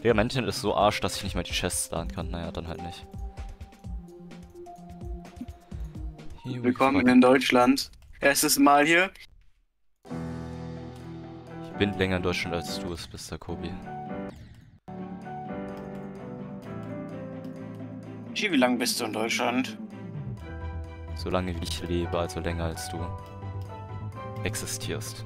Digga, mein Internet ist so arsch, dass ich nicht mal die Chests laden kann. Naja, dann halt nicht. Here we Willkommen fuck. in Deutschland. Erstes Mal hier. Ich bin länger in Deutschland als du es bist, Kobi. Wie lange bist du in Deutschland? Solange wie ich lebe, also länger als du existierst.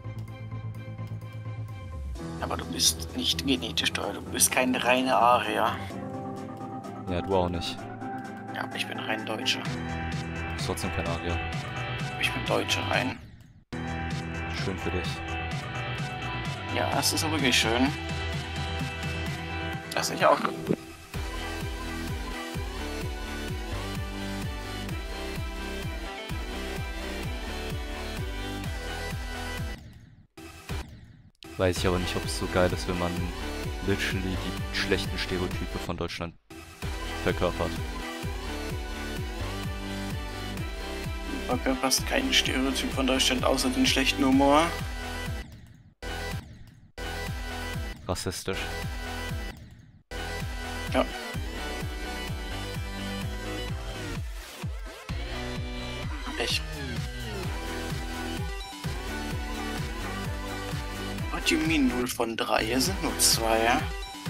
Aber du bist nicht genetisch deutsch. Du bist kein reiner Arier. Ja, du auch nicht. Ja, ich bin rein Deutscher. Du bist trotzdem kein Arier. Ich bin Deutscher rein. Schön für dich. Ja, es ist auch wirklich schön. Das ich auch. Weiß ich aber nicht, ob es so geil ist, wenn man literally die schlechten Stereotype von Deutschland verkörpert. Du verkörperst keinen Stereotyp von Deutschland außer den schlechten Humor. Rassistisch. Ja. Ich. What do you mean 0 von 3? Es sind nur 2, ja?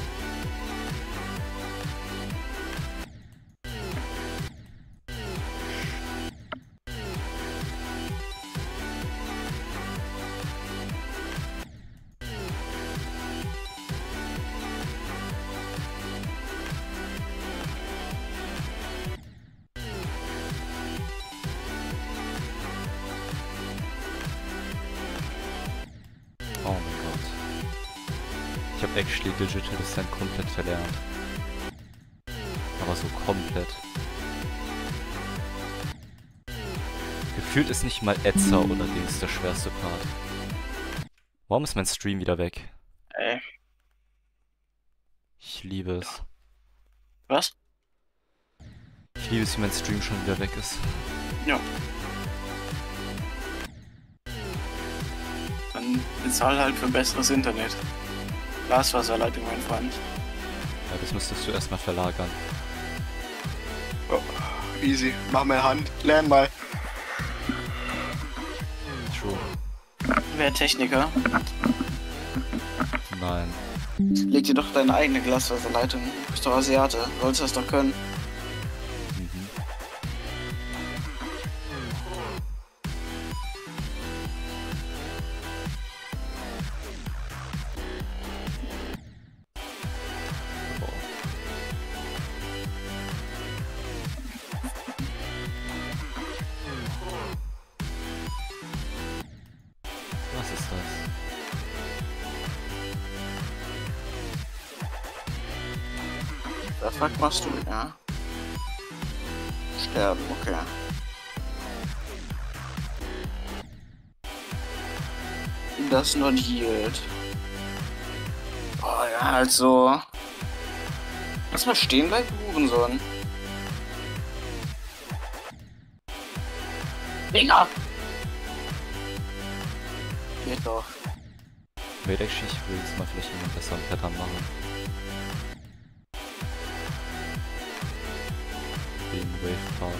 Oh mein Gott. Ich habe actually Digital Descent komplett verlernt. Aber so komplett. Gefühlt ist nicht mal Etzer oder Dings der schwerste Part. Warum ist mein Stream wieder weg? Ey. Ich liebe es. Was? Ich liebe es, wie mein Stream schon wieder weg ist. Ja. Dann bezahl halt für besseres Internet. Glasfaserleitung, mein Freund. Ja, das müsstest du erstmal verlagern. Oh, easy. Mach mal Hand. Lern mal. True. Wer Techniker? Nein. Leg dir doch deine eigene Glasfaserleitung. Du bist doch Asiate. Sollst das doch können. Mhm. Oh. Was ist das? Was machst du? Ja. Sterben, okay. Das not yield. Oh ja, also. Lass mal stehen bleiben, Hurensohn. Digga! Geht doch. Wait, actually, ich will jetzt mal vielleicht einen besseren Pattern machen. Den Wave Part.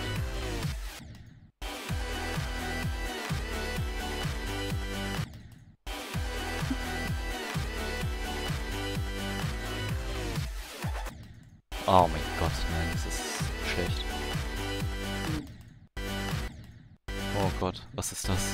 Oh mein Gott, nein, das ist schlecht. Oh Gott, was ist das?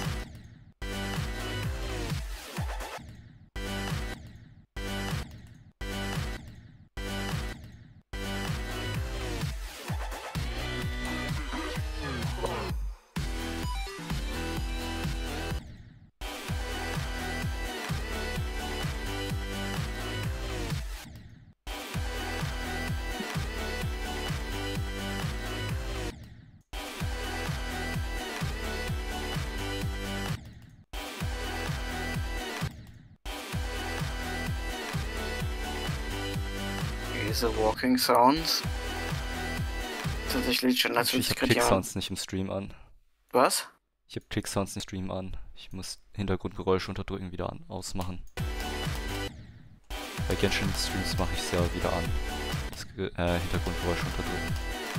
Diese Walking Sounds. Tatsächlich schon, als würde Ich ich hab gerade jemand. Click-Sounds nicht im Stream an. Was? Ich hab Click-Sounds im Stream an. Ich muss Hintergrundgeräusche unterdrücken wieder ausmachen. Bei Genshin Streams mache ich es ja wieder an. Das Hintergrundgeräusch unterdrücken.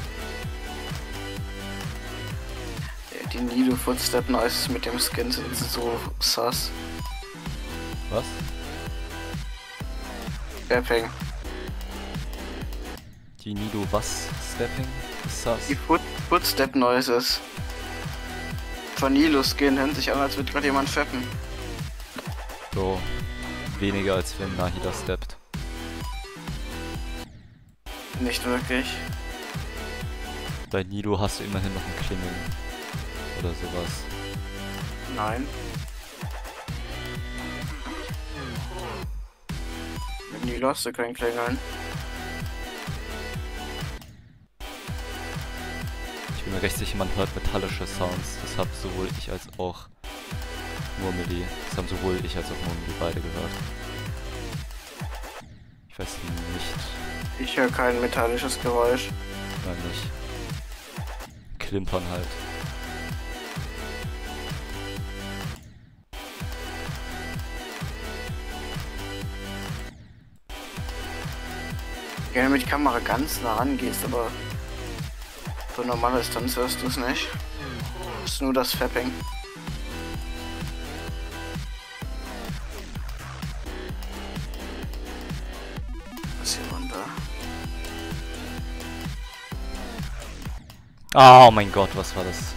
Die Nido Footstep Noises mit dem Skin sind so sass. Was? Stepping. Die Nido was? Stepping? Ist das? Die Footstep Noises von Nilo Skin hören sich an, als würde gerade jemand steppen. So weniger als wenn Nahida steppt. Nicht wirklich. Bei Nido hast du immerhin noch ein Klingeln. Oder sowas. Nein. Mit Nilo hast du kein Klingeln. Ich bin mir recht sicher, man hört metallische Sounds. Das haben sowohl ich als auch Murmeli. Das haben sowohl ich als auch Murmeli beide gehört. Ich weiß nicht. Ich höre kein metallisches Geräusch. Nein, nicht. Klimpern halt. Wenn du mit die Kamera ganz nah angehst, aber für normale Distanz hörst du es nicht. Das ist nur das Fapping. Was ist jemand da? Oh mein Gott, was war das?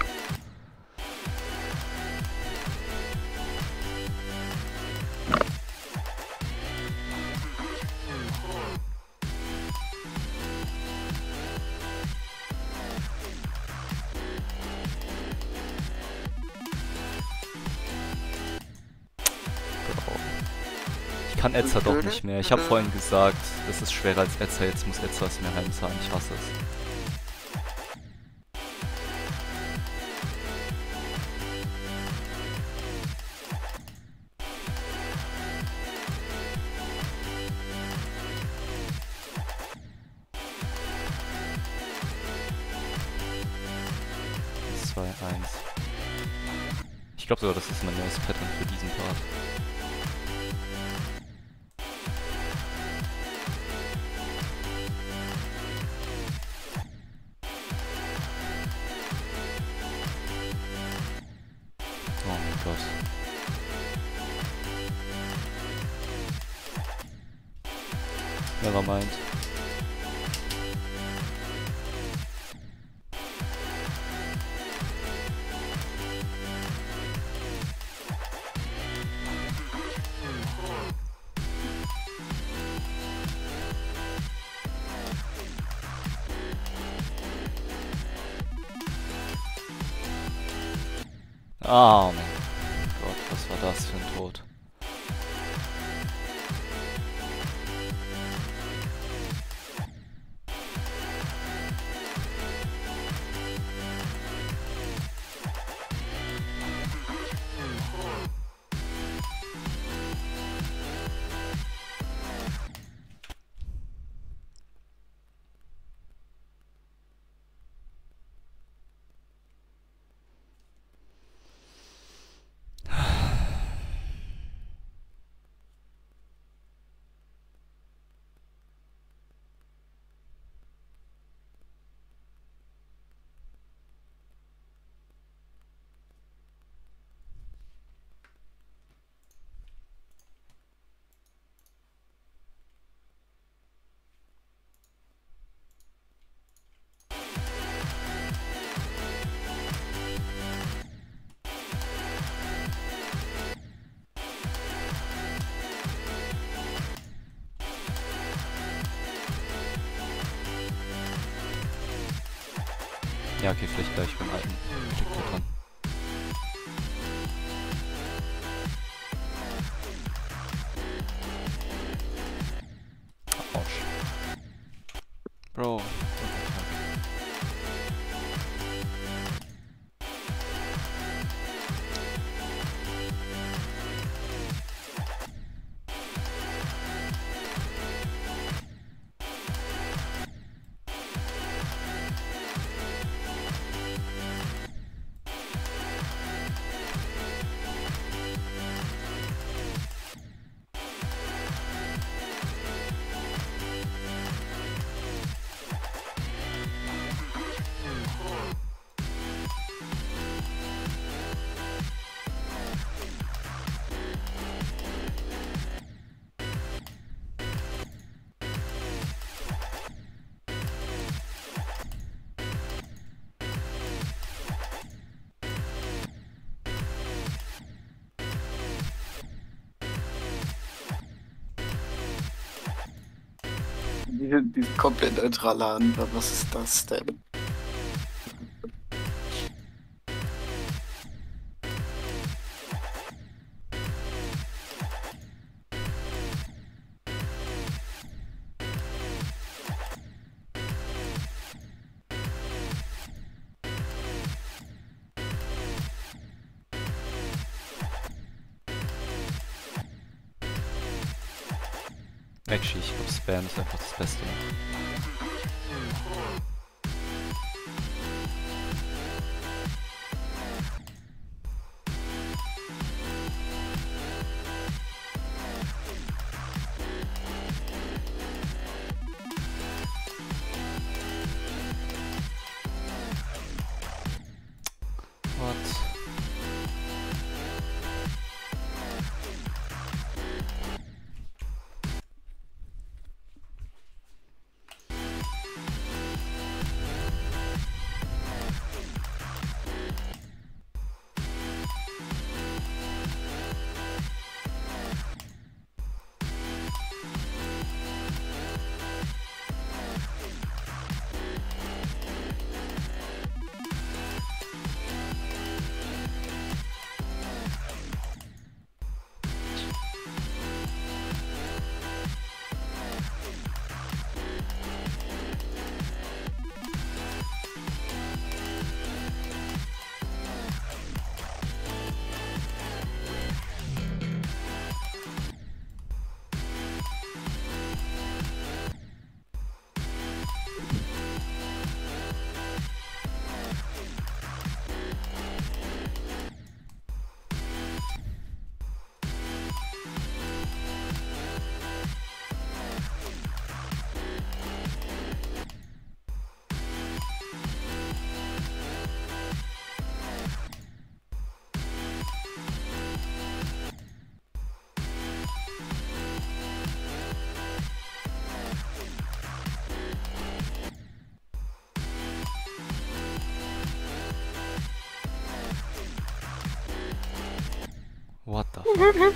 Ich kann Etzer doch nicht mehr. Ich habe vorhin gesagt, das ist schwerer als Etzer. Jetzt muss Etzer es mir heimzahlen. Ich hasse es. Ich glaube sogar, das ist mein neues Pattern für diesen Part. Oh mein Gott. Nevermind. Oh mein Gott, was war das für ein Tod? Ja, okay, vielleicht gleich beim alten Klick da dran. Autsch. Bro. Die sind komplett neutral an. Was ist das denn? Actually, ich glaube Spam ist einfach das Beste. What? What the fuck?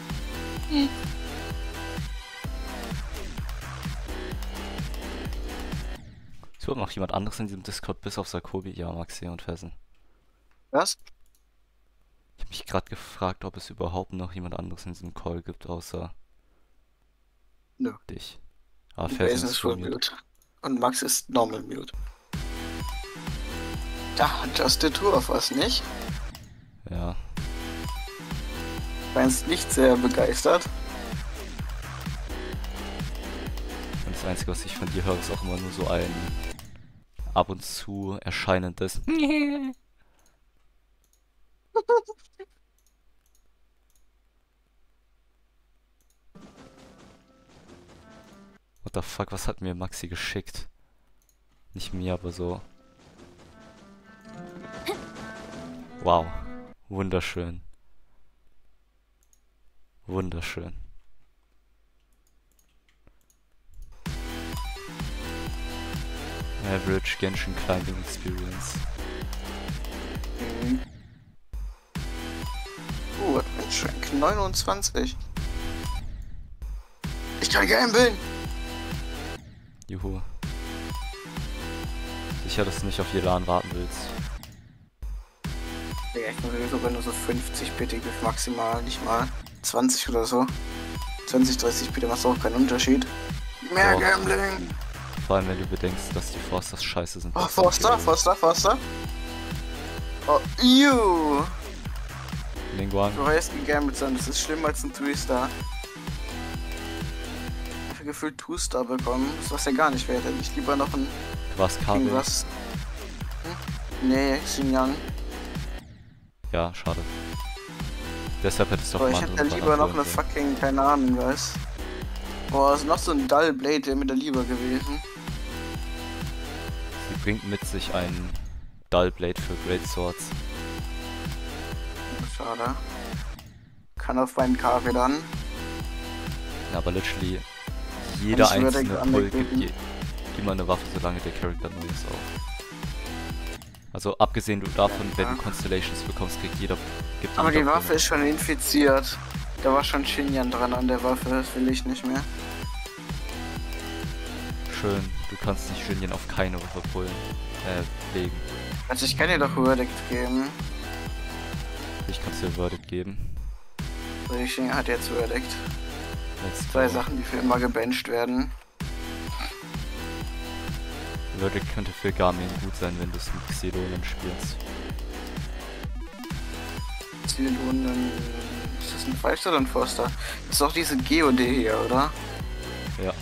Ist überhaupt noch jemand anderes in diesem Discord bis auf Sarkobi? Ja, Maxi und Fessen. Was? Ich habe mich gerade gefragt, ob es überhaupt noch jemand anderes in diesem Call gibt, außer Nö. dich. Ah, Jason Fessen ist full mute. Und Max ist normal mute. Da hat Just the Tour auf was, nicht? Ja. Meinst nicht sehr begeistert. Und das Einzige, was ich von dir höre, ist auch immer nur so ein ab und zu erscheinendes What the fuck, was hat mir Maxi geschickt? Nicht mir, aber so. Wow. Wunderschön. Wunderschön. Average Genshin Climbing Experience. Adventure Rank 29. Ich kann gamblen! Juhu. Sicher, dass du nicht auf Yelan warten willst. Ja, ich muss sogar nur so 50 bitte maximal, nicht mal 20 oder so. 20, 30 bitte macht auch keinen Unterschied. Mehr Doch. Gambling! Vor allem, wenn du bedenkst, dass die Forsters scheiße sind. Oh, Forster. Oh, ew! Ningguang. Du heißt gegambelt sein, das ist schlimmer als ein 3-Star. Ich habe gefühlt 2-Star bekommen, das was ja gar nicht wert. Hätte ich lieber noch ein Du warst Kabel. irgendwas. Nee, Xinjiang. Ja, schade. Deshalb hättest du auch Aber mal ich hätte ja anderen lieber noch Banner eine holen sollen. fucking, keine Ahnung, was. Boah, ist noch so ein Dull Blade, der mir da lieber gewesen. Sie bringt mit sich einen Dull Blade für Great Swords. Schade. Kann auf meinen K dann. Ja, aber literally jeder Und ich würde einzelne an Pull der gibt immer eine Waffe, solange der Charakter neu ist auch. Also abgesehen davon, Ja. wenn du Constellations bekommst, gibt Aber die jeder Waffe Pull ist schon infiziert. Da war schon Xinjiang dran an der Waffe, das will ich nicht mehr. schön. Du kannst nicht Jinjen auf keine Waffe legen. Also ich kann dir doch Verdict geben. Ich kann dir Verdict geben. Richin hat jetzt Verdict. Let's Zwei go. Sachen, die für immer gebencht werden. Verdict könnte für Garmin gut sein, wenn du es mit Xelonen spielst. Xelonen... Ist das ein Falsch oder ein Forster? Das ist doch diese GOD hier, oder? Ja.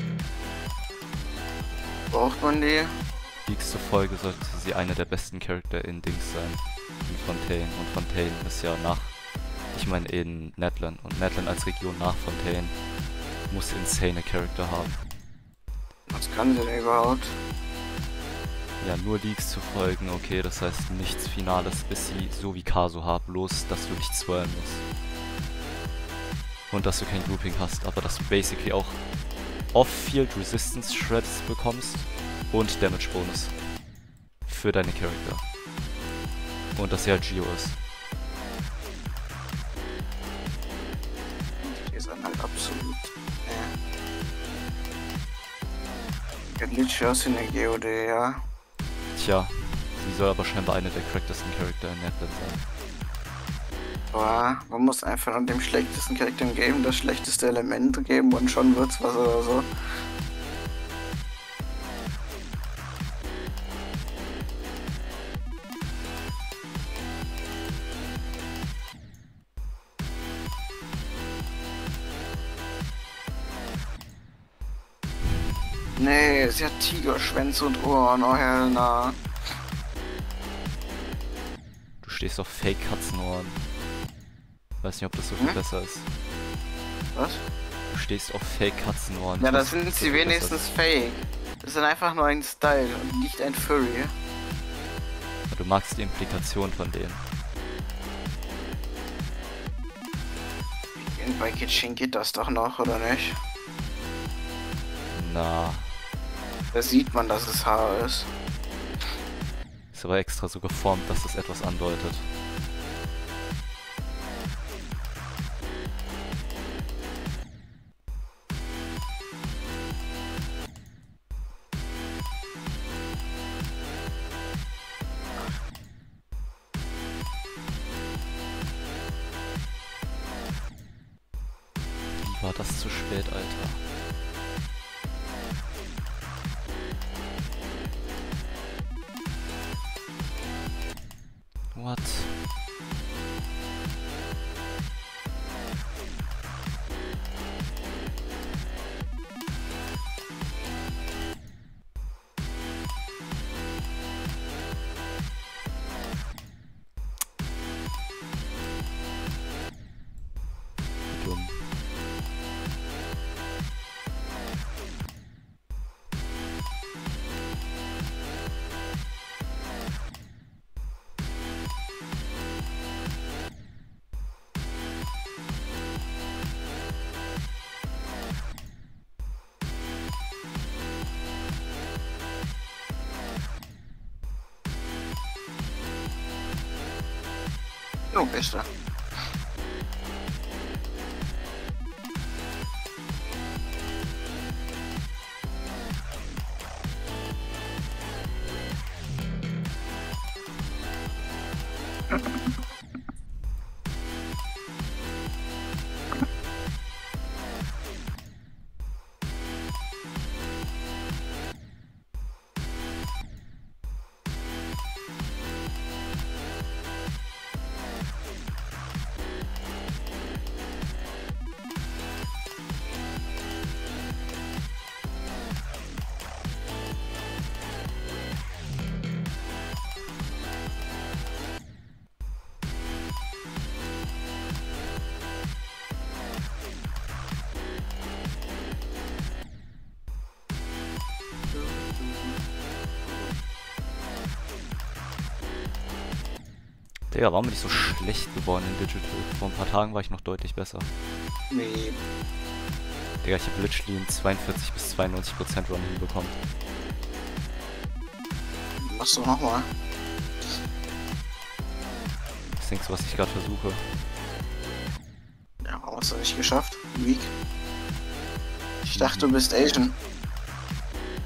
Braucht man die? Nächste Folge sollte sie eine der besten Charakter in Dings sein. In Fontaine. Und Fontaine ist ja ich meine in Natlan. Und Natlan als Region nach Fontaine muss insane Charakter haben. Was kann sie denn überhaupt? Ja, nur Leaks zu folgen, okay, das heißt nichts Finales, bis sie so wie Kazuha, bloß dass du nicht swirlen musst. Und dass du kein Grouping hast, aber dass du basically auch Off-Field Resistance Shreds bekommst und Damage Bonus für deine Charakter. Und dass sie halt Geo ist. Die ist dann halt absolut... Ja, Glitch aus in der GOD, ja. Tja, sie soll aber scheinbar eine der cracktesten Charakter in Natlan sein. Aber man muss einfach an dem schlechtesten Charakter im Game das schlechteste Element geben und schon wird's was oder so. Nee, sie hat Tigerschwänze und Ohren, oh Helena. Du stehst auf Fake-Katzenohren. Weiß nicht, ob das so viel besser ist. Was? Du stehst auf Fake-Katzenohren. Ja, Ich da weiß nicht, sind ob das sie so viel besser wenigstens fake. Das sind einfach nur ein Style und nicht ein Furry. ist. Du magst die Implikation von denen. Bei Kitchen geht das doch noch, oder nicht? Na, Da sieht man, dass es Haar ist. ist aber extra so geformt, dass es etwas andeutet. Wie war das zu spät, Alter? What? Wie dumm. Jo, bist du. Digga, warum bin ich so schlecht geworden in Digital? Vor ein paar Tagen war ich noch deutlich besser. Nee. Digga, ich habe literally einen 42 bis 92% Run hinbekommen. Machst du nochmal? Was denkst du, was ich gerade versuche? Ja, warum hast du nicht geschafft? Weak. Ich dachte, du bist Asian.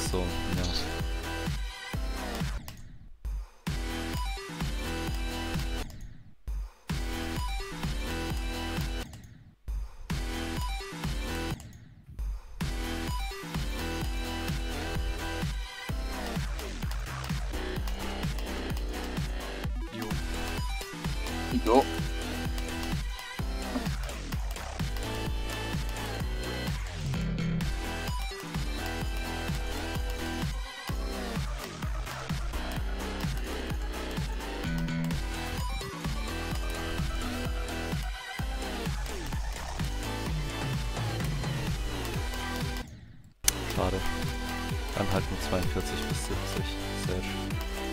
so, ja. Jo. Schade. Dann halt nur 42 bis 70. Sehr schön.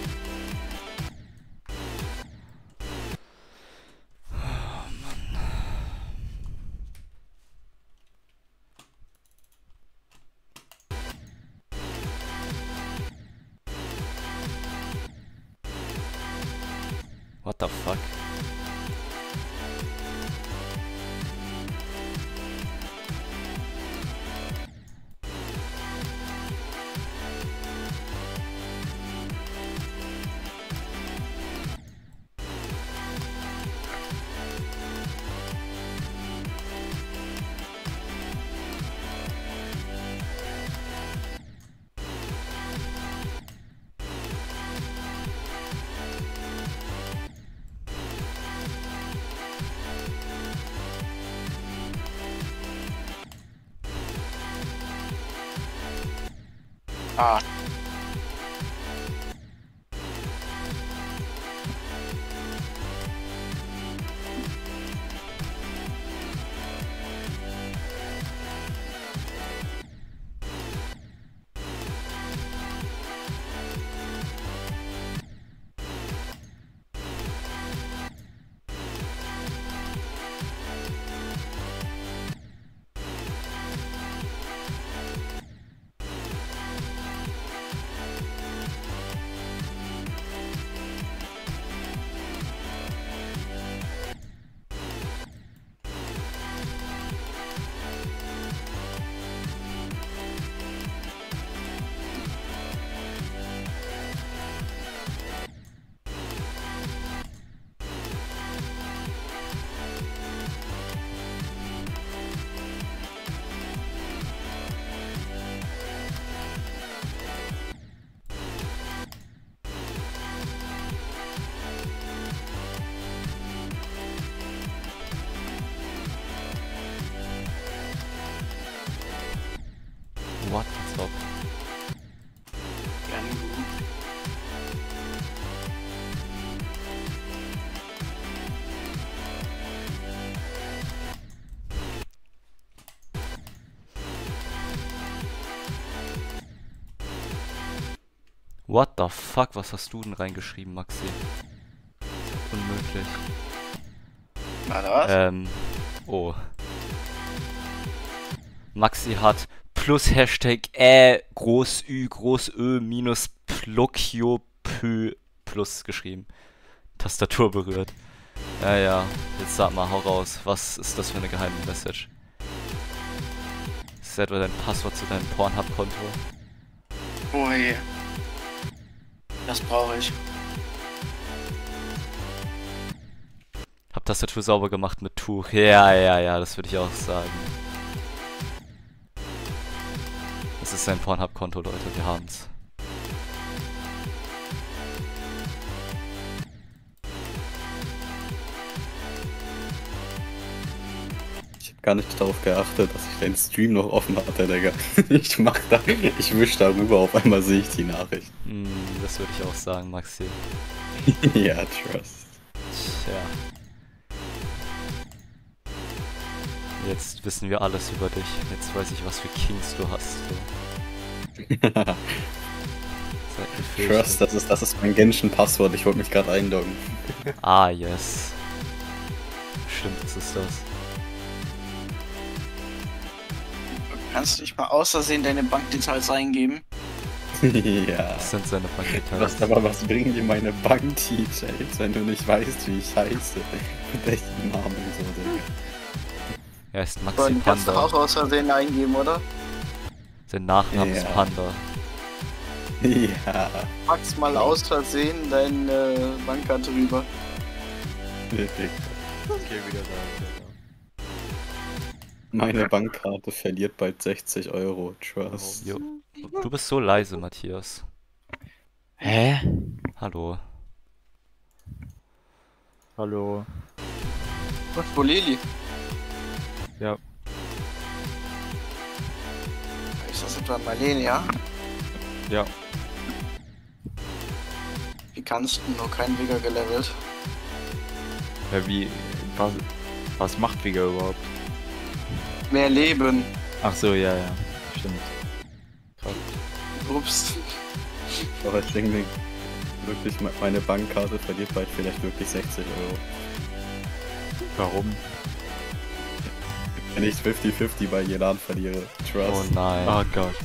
What the fuck? Ah. What the fuck? Ja, gut. What the fuck? Was hast du denn reingeschrieben, Maxi? Unmöglich. Warte, was? Oh. Maxi hat plus Hashtag groß Ü groß Ö minus Plokio Pö plus geschrieben. Tastatur berührt. Ja, ja. Jetzt sag mal, hau raus. Was ist das für eine geheime Message? Ist das etwa dein Passwort zu deinem Pornhub-Konto? Oh je. Das brauche ich. Hab Tastatur sauber gemacht mit Tuch. Ja, ja, ja, das würde ich auch sagen. Das ist sein Pornhub-Konto, Leute, wir haben's. Ich hab gar nicht darauf geachtet, dass ich den Stream noch offen hatte, Digga. Ich wisch darüber, auf einmal sehe ich die Nachricht. Das würde ich auch sagen, Maxi. Ja, trust. Tja. Jetzt wissen wir alles über dich. Jetzt weiß ich, was für Kings du hast. So. Trust, das ist mein Genshin-Passwort. Ich wollte mich gerade einloggen. Ah, yes. Stimmt, das ist das. Kannst du nicht mal aus Versehen deine Bankdetails eingeben? Ja. Das sind seine Bankdetails. Was bringen dir meine Bankdetails, wenn du nicht weißt, wie ich heiße? Mit welchem Namen so, Digga. Er ist Aber Maxi die kannst du Panda. auch aus Versehen eingeben, oder? Sein Nachname ist Ja. Panda. Ja, Max mal aus Versehen deine Bankkarte rüber. wirklich. Okay, wieder da. Meine Bankkarte verliert bald 60 Euro. Trust. Jo. Du bist so leise, Matthias. Hä? Hallo. Hallo. Was, wo Lili? Ja. Ist das etwa Marlene, ja? Ja. Wie kannst du nur keinen Vigor gelevelt? Ja, wie. Was macht Vigor überhaupt? Mehr Leben. Ach so, ja, ja. Stimmt. Ups. Aber Schingling, wirklich, meine Bankkarte verliert bald vielleicht wirklich 60 Euro. Warum? Wenn ich 50-50 bei Jelan verliere. Oh Trust. nein. Oh Gott.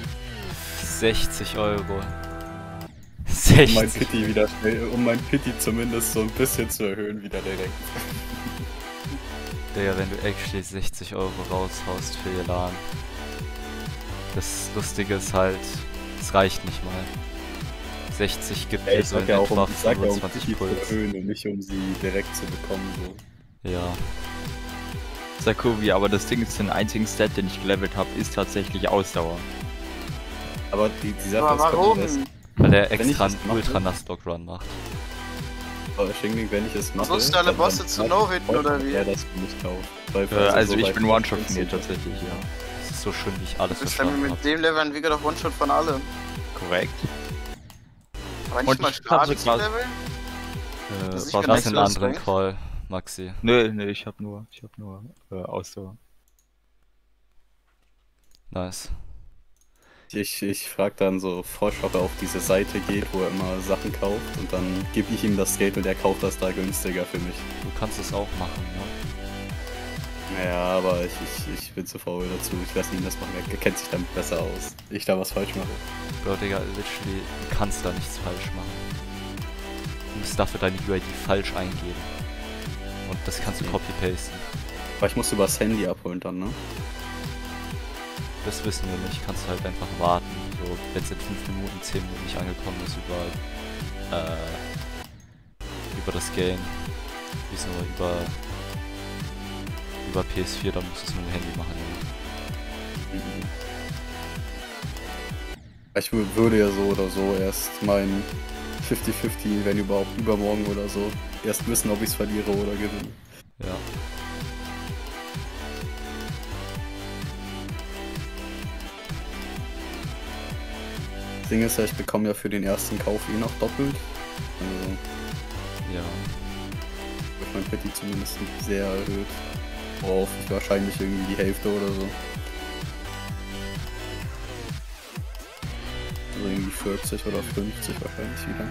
60 Euro. Um mein 60. Pity wieder schnell, um mein Pity zumindest so ein bisschen zu erhöhen wieder direkt. Digga, wenn du actually 60 Euro raushaust für Elan. Das Lustige ist halt, es reicht nicht mal. 60 gibt dir Ich so in sag ja auch, etwa ich sag ja, um 25 Pity zu Puls. erhöhen und nicht um sie direkt zu bekommen. So. Ja. Sakovi, aber das Ding ist, den einzigen Stat, den ich gelevelt habe, ist tatsächlich Ausdauer. Aber die Sache Aber ist, warum? Weil er Wenn ich extra das einen mache- Ultra Nuzlocke Run macht. Schingling, wenn ich es mache. Musst du alle dann- Bosse dann zu No-Hitten oder wie? Er das für mich kauft. Weil Also so ich weit bin One-Shot von ihr sind. tatsächlich, ja. Das ist so schön, wie ich alles Du bist dann verstanden mit habe. dem Level ein Vigor doch One-Shot von allem. Korrekt. Aber nicht Und mal ich hab starten zu sogar- leveln? Das ist nicht Was genau Lass den Maximum anderen Strength. Call, Maxi. Nö, ich hab nur Ausdauer. Nice. Ich frage dann so Frosch, ob er auf diese Seite geht, wo er immer Sachen kauft und dann gebe ich ihm das Geld und er kauft das da günstiger für mich. Du kannst es auch machen, ne? Naja, aber ich bin zu faul dazu. Ich lasse ihn das machen. Er kennt sich damit besser aus. Ich da was falsch mache. Bro, Digga, literally, du kannst da nichts falsch machen. Du musst dafür deine UID falsch eingeben. Und das kannst du copy-pasten. Aber ich muss übers Handy abholen dann, ne? Das wissen wir nicht, kannst du halt einfach warten. So, wenn es in 5 Minuten, 10 Minuten nicht angekommen ist über das Game. Wieso, über PS4, dann musst du es mit dem Handy machen, ja. Ich würde ja so oder so erst mein 50-50, wenn überhaupt übermorgen oder so, erst wissen, ob ich es verliere oder gewinne. Ja. Das Ding ist ja, ich bekomme ja für den ersten Kauf eh noch doppelt. Also Ja. wird mein Pity zumindest sehr erhöht. Worauf ich wahrscheinlich irgendwie die Hälfte oder so. Also irgendwie 40 oder 50 wahrscheinlich wieder.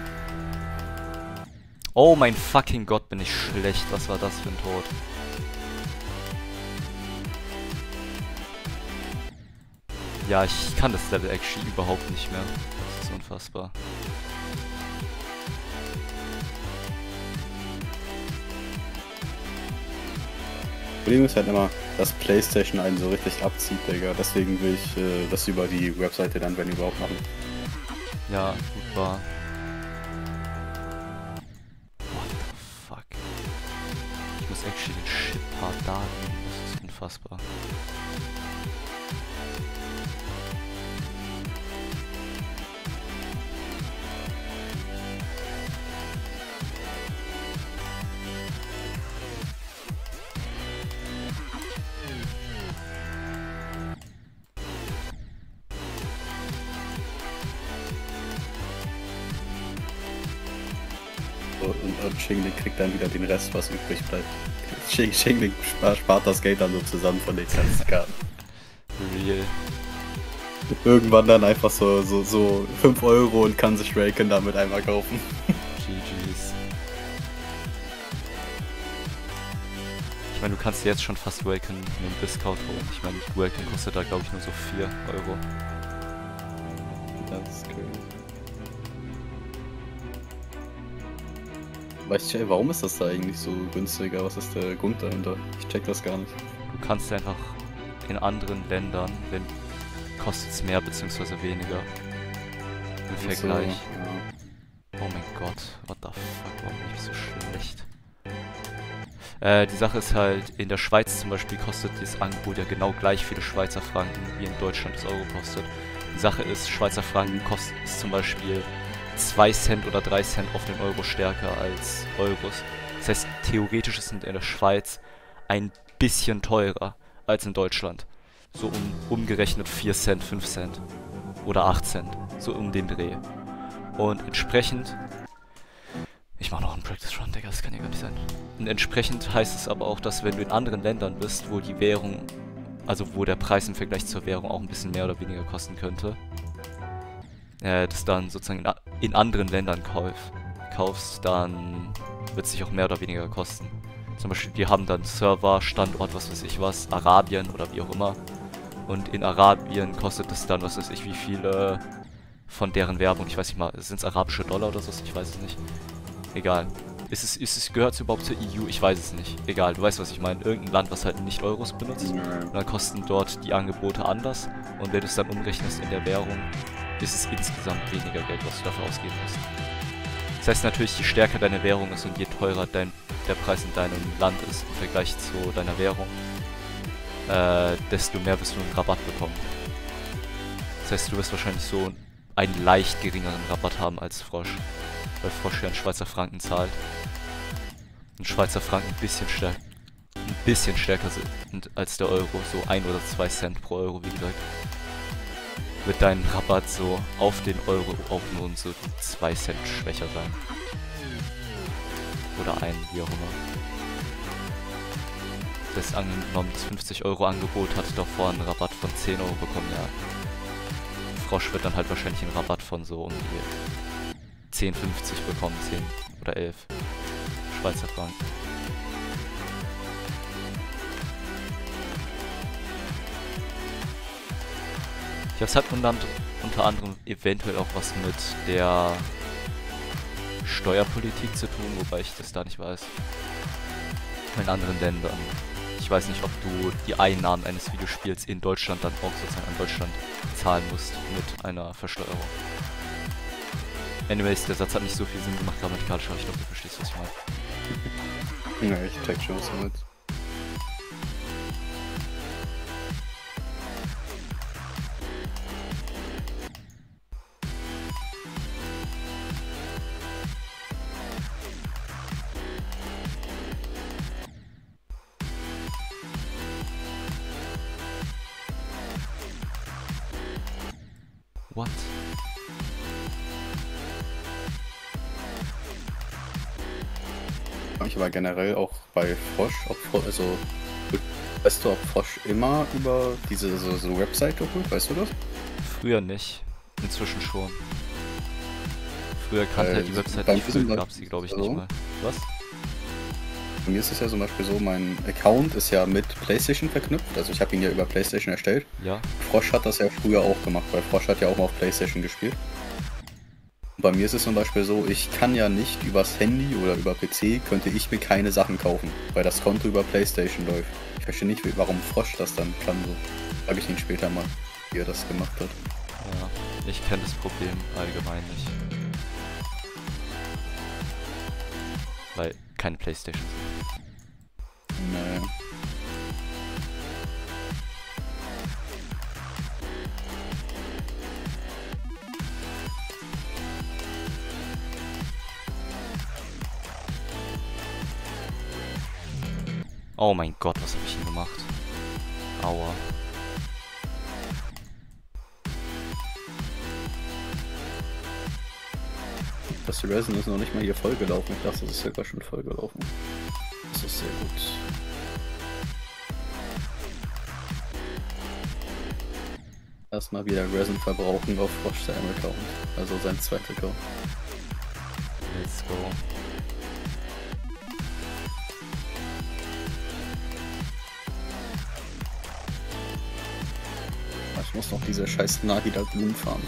Oh mein fucking Gott, bin ich schlecht. Was war das für ein Tod? Ja, ich kann das Level actually überhaupt nicht mehr. Das ist unfassbar. Problem ist halt immer, dass PlayStation einen so richtig abzieht, Digga. Deswegen will ich das über die Webseite dann, wenn überhaupt, machen. Ja, gut war. What the fuck? Ich muss actually den Shit-Part da üben, das ist unfassbar. So, und Shingling kriegt dann wieder den Rest, was übrig bleibt. Shingling spart das Geld dann so zusammen von den ganzen Karten. Real. Irgendwann dann einfach so 5 Euro und kann sich Raken damit einmal kaufen. GG's. Ich meine, du kannst jetzt schon fast Waken mit dem Discount holen. Ich meine, Waken kostet da glaube ich nur so 4 Euro. Das ist cool. Weißt du, warum ist das da eigentlich so günstiger? Was ist der Grund dahinter? Ich check das gar nicht. Du kannst einfach in anderen Ländern, kostet es mehr bzw. weniger. Levelvergleich. ja. Oh mein Gott, what the fuck, warum bin ich so schlecht? Die Sache ist halt, in der Schweiz zum Beispiel kostet dieses Angebot ja genau gleich viele Schweizer Franken, wie in Deutschland das Euro kostet. Die Sache ist, Schweizer Franken kostet zum Beispiel 2 Cent oder 3 Cent auf den Euro stärker als Euros. Das heißt, theoretisch ist es in der Schweiz ein bisschen teurer als in Deutschland. So umgerechnet 4 Cent, 5 Cent oder 8 Cent, so um den Dreh. Und entsprechend... Ich mache noch einen Practice Run, Digga, das kann ja gar nicht sein. Und entsprechend heißt es aber auch, dass wenn du in anderen Ländern bist, wo die Währung, also wo der Preis im Vergleich zur Währung auch ein bisschen mehr oder weniger kosten könnte, das dann sozusagen in anderen Ländern kaufst, dann wird es sich auch mehr oder weniger kosten. Zum Beispiel, die haben dann Server, Standort, was weiß ich was, Arabien oder wie auch immer. Und in Arabien kostet es dann, was weiß ich, wie viele von deren Werbung, ich weiß nicht mal, sind es arabische Dollar oder so, ich weiß es nicht. Egal. Gehört es überhaupt zur EU? Ich weiß es nicht. Egal, du weißt, was ich meine. Irgendein Land, was halt nicht Euros benutzt. Und dann kosten dort die Angebote anders. Und wenn du es dann umrechnest in der Währung, ist es insgesamt weniger Geld, was du dafür ausgeben musst. Das heißt natürlich, je stärker deine Währung ist und je teurer der Preis in deinem Land ist im Vergleich zu deiner Währung, desto mehr wirst du einen Rabatt bekommen. Das heißt, du wirst wahrscheinlich so einen leicht geringeren Rabatt haben als Frosch. Weil Frosch ja in Schweizer Franken zahlt. Und Schweizer Franken ein bisschen stärker sind als der Euro, so 1 oder 2 Cent pro Euro, wie gesagt. Wird dein Rabatt so auf den Euro auch nur so 2 Cent schwächer sein. Oder 1, wie auch immer. Das angenommen, das 50 Euro Angebot hatte davor einen Rabatt von 10 Euro bekommen, ja. Frosch wird dann halt wahrscheinlich einen Rabatt von so um die 10,50 bekommen, 10 oder 11 Schweizer Franken. Ich glaube, es hat unter anderem eventuell auch was mit der Steuerpolitik zu tun, wobei ich das da nicht weiß. In anderen Ländern. Ich weiß nicht, ob du die Einnahmen eines Videospiels in Deutschland dann auch sozusagen an Deutschland zahlen musst mit einer Versteuerung. Anyways, der Satz hat nicht so viel Sinn gemacht grammatikalisch, aber ich glaube, du verstehst, was ich meine. Ja, ich check schon, was du meinst. What? Ich war generell auch bei Frosch, also weißt du, ob Frosch immer über diese so Webseite holt, weißt du das? Früher nicht, inzwischen schon. Früher kannte halt die Website nicht, früher gab sie glaube ich nicht mal. Was? Bei mir ist es ja zum Beispiel so, mein Account ist ja mit PlayStation verknüpft, also ich habe ihn ja über PlayStation erstellt. Ja. Frosch hat das ja früher auch gemacht, weil Frosch hat ja auch mal auf PlayStation gespielt. Bei mir ist es zum Beispiel so, ich kann ja nicht übers Handy oder über PC, könnte ich mir keine Sachen kaufen, weil das Konto über PlayStation läuft. Ich verstehe nicht, warum Frosch das dann kann. So frage ich ihn später mal, wie er das gemacht hat. Ja, ich kenne das Problem allgemein nicht. Weil keine PlayStation. Naja. Oh mein Gott, was habe ich denn gemacht? Aua. Das Resin ist noch nicht mal hier voll gelaufen. Ich dachte, das ist sogar schon voll gelaufen. Das ist sehr gut. Erstmal wieder Resin verbrauchen auf Frosch seinem Account. Also sein zweiter Account. Let's go. Ich muss noch diese scheiß Nagida Blumen farmen.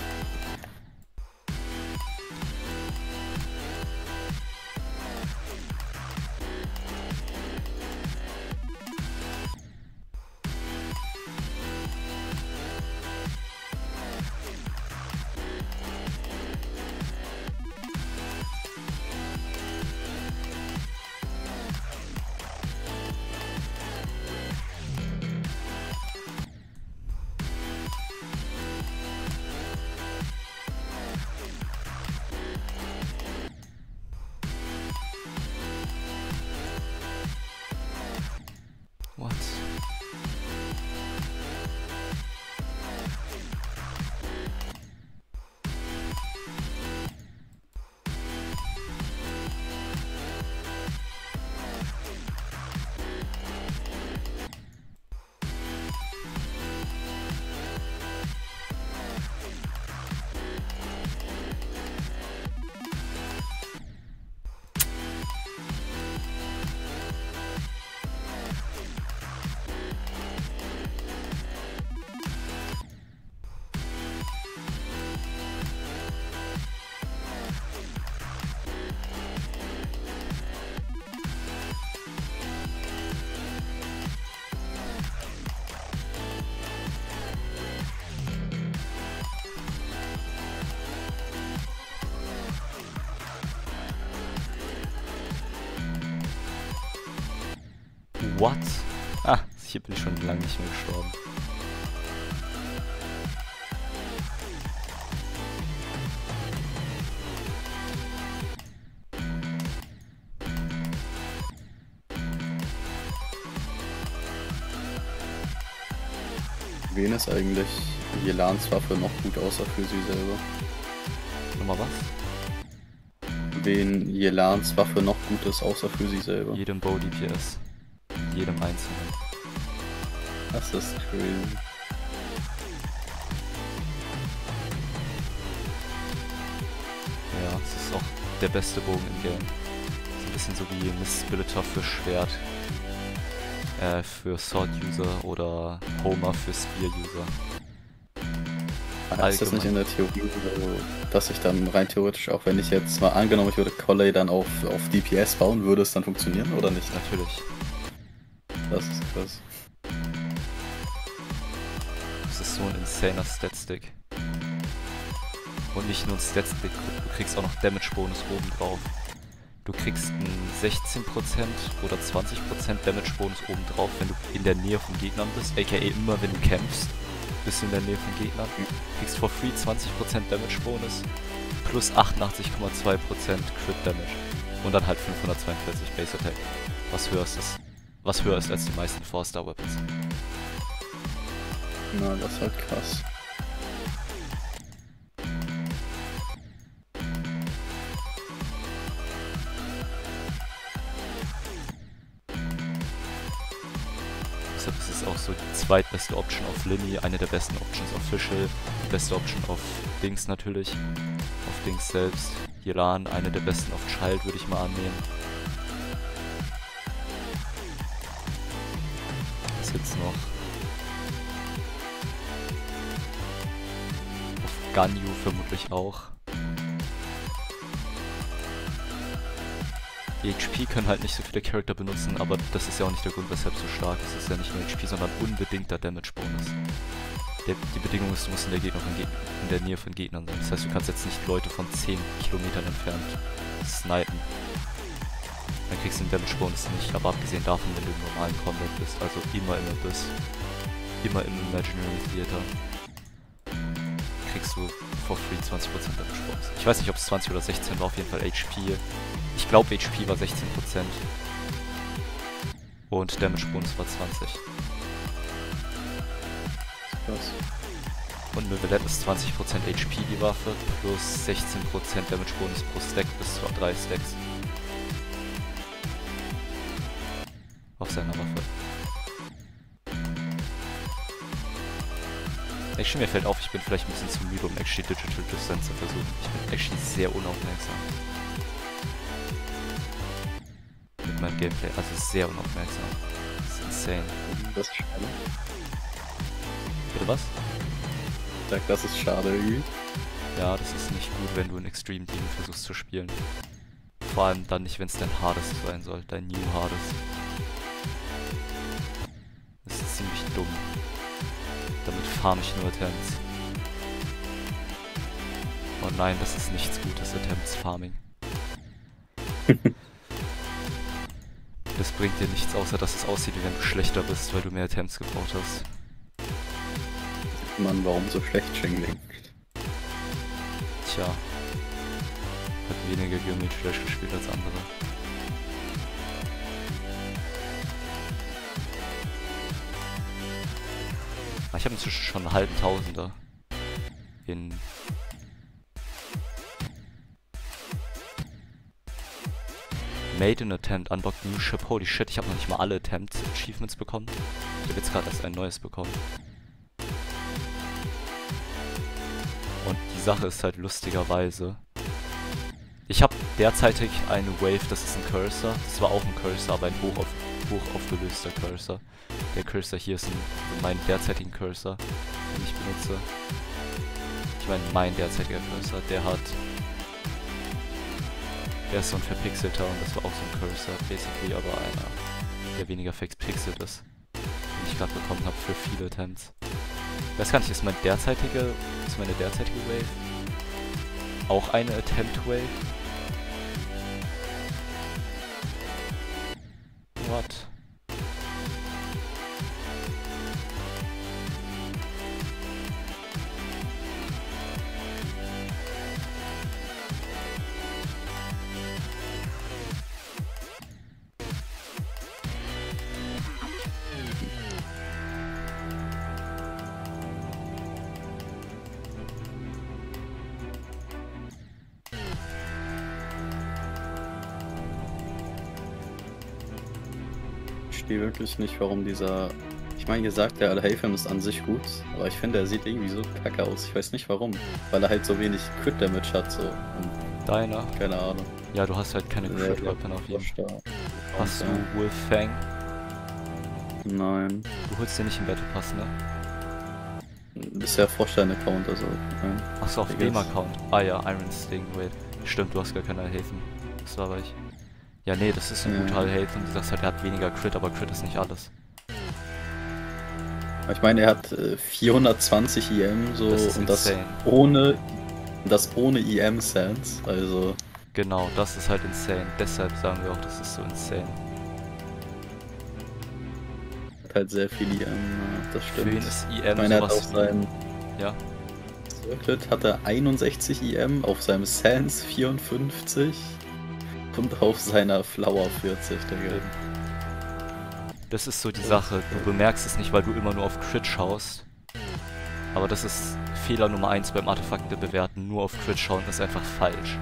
What? Ah, hier bin ich schon lange nicht mehr gestorben. Wen ist eigentlich Yelans Waffe noch gut außer für sie selber? Nochmal was? Wen Yelans Waffe noch gut ist außer für sie selber? Jedem Bow DPS. Jedem einzelnen. Das ist crazy. Ja, es ist auch der beste Bogen im Game. Ist ein bisschen so wie Miss Spiritor für Schwert. Für Sword-User oder Homer für Spear-User. Ist das nicht in der Theorie so, dass ich dann rein theoretisch, auch wenn ich jetzt mal angenommen, ich würde Collei dann auf DPS bauen, würde es dann funktionieren oder nicht? Natürlich. Das ist krass. Das ist so ein insaner Statstick. Und nicht nur ein Statstick, du kriegst auch noch Damage-Bonus oben drauf. Du kriegst einen 16% oder 20% Damage-Bonus oben drauf, wenn du in der Nähe von Gegnern bist, aka immer wenn du kämpfst, bist du in der Nähe von Gegnern. Du kriegst for free 20% Damage-Bonus plus 88,2% Crit Damage. Und dann halt 542 Base Attack, was höher ist als die meisten 4-Star Weapons. Na, das ist halt krass. Deshalb ist es auch so die zweitbeste Option auf Linny, eine der besten Options auf Fischl, die beste Option auf Dings natürlich, auf Dings selbst. Yelan, eine der besten auf Child, würde ich mal annehmen. Was gibt's noch? Auf Ganyu vermutlich auch. Die HP können halt nicht so viele Charakter benutzen, aber das ist ja auch nicht der Grund, weshalb es so stark ist. Es ist ja nicht nur HP, sondern unbedingter Damage-Bonus. Die Bedingung ist, du musst in der Nähe von Gegnern sein. Das heißt, du kannst jetzt nicht Leute von 10 Kilometern entfernt snipen. Dann kriegst du den Damage-Bonus nicht, aber abgesehen davon, wenn du im normalen Combat bist, also immer im Abyss, immer im Imaginary Theater, kriegst du for free 20% Damage-Bonus. Ich weiß nicht, ob es 20 oder 16 war, auf jeden Fall HP. Ich glaube, HP war 16% und Damage-Bonus war 20. Krass. Und Neuvillette ist 20% HP die Waffe plus 16% Damage-Bonus pro Stack bis zu 3 Stacks. Auf seiner Waffe. Actually, mir fällt auf, ich bin vielleicht ein bisschen zu müde, um actually Digital Distance zu versuchen. Ich bin actually sehr unaufmerksam. Mit meinem Gameplay, also sehr unaufmerksam. Das ist insane. Das ist schade. Bitte was? Ich sag, das ist schade irgendwie. Ja, das ist nicht gut, wenn du ein Extreme Team versuchst zu spielen. Vor allem dann nicht, wenn es dein Hardest sein soll, dein New Hardest. Das ist ziemlich dumm. Damit farm ich nur Attempts. Oh nein, das ist nichts Gutes, Attempts Farming. Das bringt dir nichts, außer dass es aussieht, wie wenn du schlechter bist, weil du mehr Attempts gebraucht hast. Sieht man, warum so schlecht Shingling. Tja. Hat weniger Geometry Dash gespielt als andere. Ich habe inzwischen schon einen halben Tausender in Made in Attempt, Unlocked New Ship. Holy shit, ich habe noch nicht mal alle Attempts Achievements bekommen. Ich habe jetzt gerade erst ein neues bekommen. Und die Sache ist halt lustigerweise, ich habe derzeitig eine Wave, das ist ein Cursor. Das war auch ein Cursor, aber ein hoch aufgelöster Cursor. Der Cursor hier ist mein derzeitigen Cursor, den ich benutze. Ich meine, mein derzeitiger Cursor, der ist so ein verpixelter und das war auch so ein Cursor, basically, aber einer, der weniger verpixelt ist, den ich gerade bekommen habe für viele Attempts. Ich weiß gar nicht, ist meine derzeitige Wave auch eine Attempt Wave? What? irgendwie wirklich nicht, warum dieser... Ich meine, ihr sagt ja, Al-Haytham ist an sich gut, aber ich finde, er sieht irgendwie so kacke aus. Ich weiß nicht warum. Weil er halt so wenig Crit-Damage hat, so. Und Deiner? keine Ahnung. Ja, du hast halt keine Crit-Weapon auf jeden Fall. Hast du Wolf Fang? Nein. Du holst dir nicht im Battle Pass, ne? Bisher Vorstein-Account, also. Achso, auf dem Account. Ah ja, Iron Sting, wait. Stimmt, du hast gar keine Al-Haytham. Das war ich. Ja, nee, das ist ein guter Al-Haytham. Du sagst halt, er hat weniger Crit, aber Crit ist nicht alles. Ich meine, er hat 420 EM so Das ist und insane. das ohne EM-Sense, also. Genau, das ist halt insane. Deshalb sagen wir auch, das ist so insane. Hat halt sehr viel EM, das stimmt. Für ihn ist EM ich meine, er hat sowas auf seinem ja. Circlet hat er 61 EM, auf seinem Sans 54 und auf seiner Flower 40, Digga. Das ist so die Sache, du bemerkst es nicht, weil du immer nur auf Crit schaust. Aber das ist Fehler Nummer 1 beim Artefakte bewerten, nur auf Crit schauen ist einfach falsch.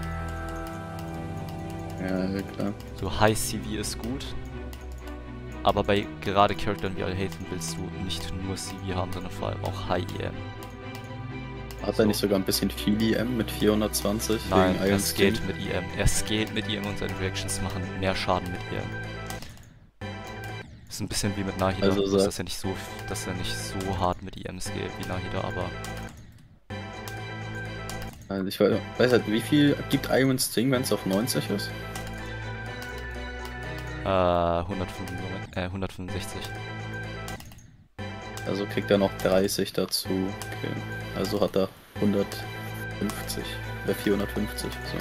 Ja, klar. So High CV ist gut, aber bei gerade Charakteren wie Al-Haytham willst du nicht nur CV haben, sondern vor allem auch High EM. Hat er nicht sogar ein bisschen viel EM mit 420? Nein, wegen er scaled mit EM. Er scaled mit EM und seine Reactions machen mehr Schaden mit EM. Ist ein bisschen wie mit Nahida, also dass er nicht so hart mit EM scaled wie Nahida, aber... Also ich weiß halt, wie viel gibt Iron Sting, wenn es auf 90 ist? 165. Also kriegt er noch 30 dazu. Okay. Also hat er 150. 450. So.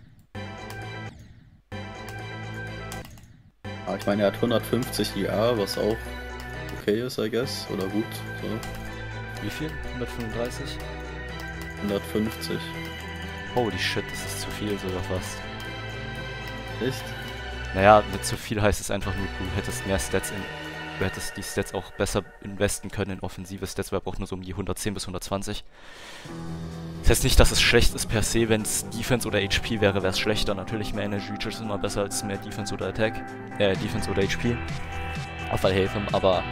Aber ich meine, er hat 150 IA, was auch okay ist, I guess. Oder gut. So. Wie viel? 135? 150. Holy shit, das ist zu viel sogar fast. Echt? Naja, mit zu viel heißt es einfach nur, du hättest mehr Stats du hättest die Stats auch besser investen können in offensive Stats, weil er braucht nur so um die 110 bis 120. Das heißt nicht, dass es schlecht ist per se, wenn es Defense oder HP wäre, wäre es schlechter. Natürlich mehr Energy Reach ist immer besser als mehr Defense oder Attack. Defense oder HP. Auf Al-Haytham, aber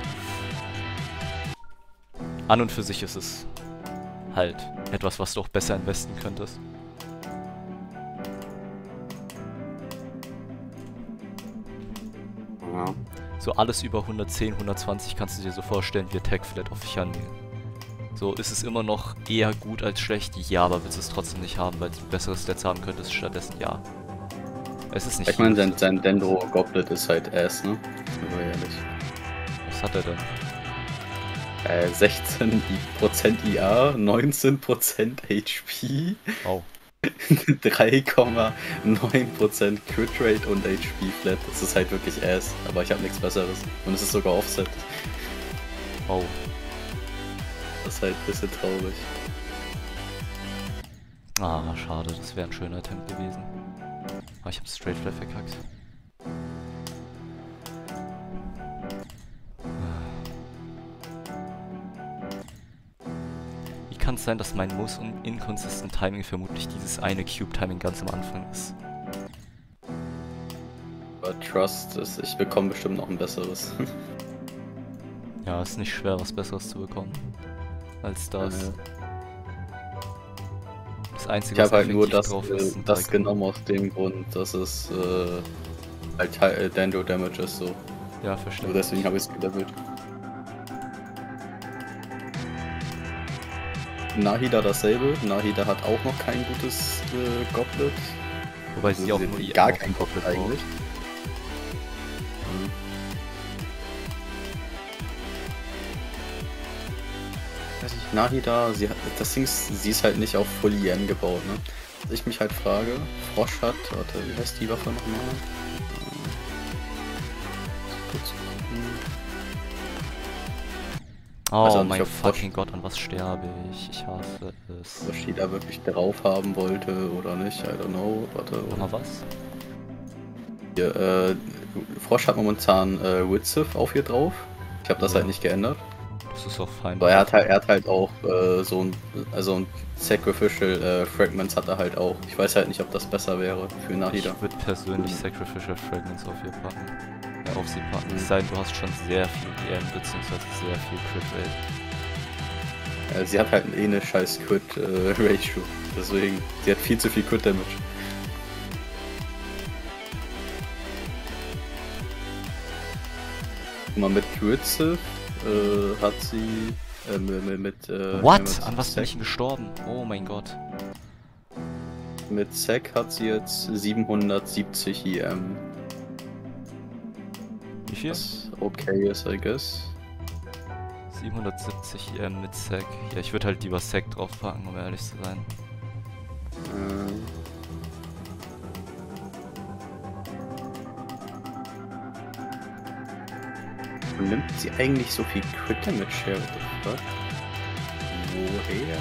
an und für sich ist es halt etwas, was du auch besser investen könntest. Ja. So alles über 110, 120 kannst du dir so vorstellen wie Attack Flat auf Chan. So, ist es immer noch eher gut als schlecht? Ja, aber willst du es trotzdem nicht haben, weil du bessere Stats haben könntest, stattdessen ja. Es ist nicht... Ich meine, sein Dendro Goblet ist halt ass, ne? Aber ehrlich. Was hat er denn? 16% IA, 19% HP. Oh. 3,9% Crit Rate und HP Flat. Das ist halt wirklich ass, aber ich habe nichts besseres. Und es ist sogar Offset. Oh. Das ist halt ein bisschen traurig. Ah, schade, das wäre ein schöner Attempt gewesen. Aber ich habe Straight Flat verkackt. Wie kann es sein, dass mein most inconsistent Timing vermutlich dieses eine Cube-Timing ganz am Anfang ist? Aber Trust ist, ich bekomme bestimmt noch ein besseres. Ja, ist nicht schwer, was Besseres zu bekommen als das. Das Einzige, ich habe halt nur das drauf ist, das genommen aus dem Grund, dass es halt Dendro Damage ist, so. Ja, verstehe. Nur deswegen habe ich es gelevelt. Nahida dasselbe. Nahida hat auch noch kein gutes Goblet. Wobei Also sie auch nur gar kein Goblet eigentlich. Nahida, sie ist halt nicht auf Full EM gebaut, ne? Was ich mich halt frage, Frosch hat, warte, wie heißt die Waffe nochmal? Oh also mein fucking Gott, an was sterbe ich? Ich hasse es. Ob die da wirklich drauf haben wollte oder nicht, I don't know. Warte. Nochmal was? Hier, Frosch hat momentan Witzif auf hier drauf. Ich habe das halt nicht geändert. Das ist auch fein. Aber er hat halt auch so ein Sacrificial Fragments hat er halt auch. Ich weiß halt nicht, ob das besser wäre für Nahida. Ich würde persönlich Sacrificial Fragments auf hier packen. auf sie packen. Es sei denn, du hast schon sehr viel EM bzw. sehr viel Crit Rate. Sie hat halt eine scheiß Crit-Ratio. Deswegen, sie hat viel zu viel Crit-Damage. Guck mal, mit Crit-Sith hat sie What? An was bin ich denn gestorben? Oh mein Gott. Mit Zack hat sie jetzt 770 EM. Wie viel? Was okay ist, I guess. 770 EM mit Zack. Ja, ich würde halt lieber Zack draufpacken, um ehrlich zu sein. Nimmt sie eigentlich so viel Crit Damage her? What the fuck? Woher?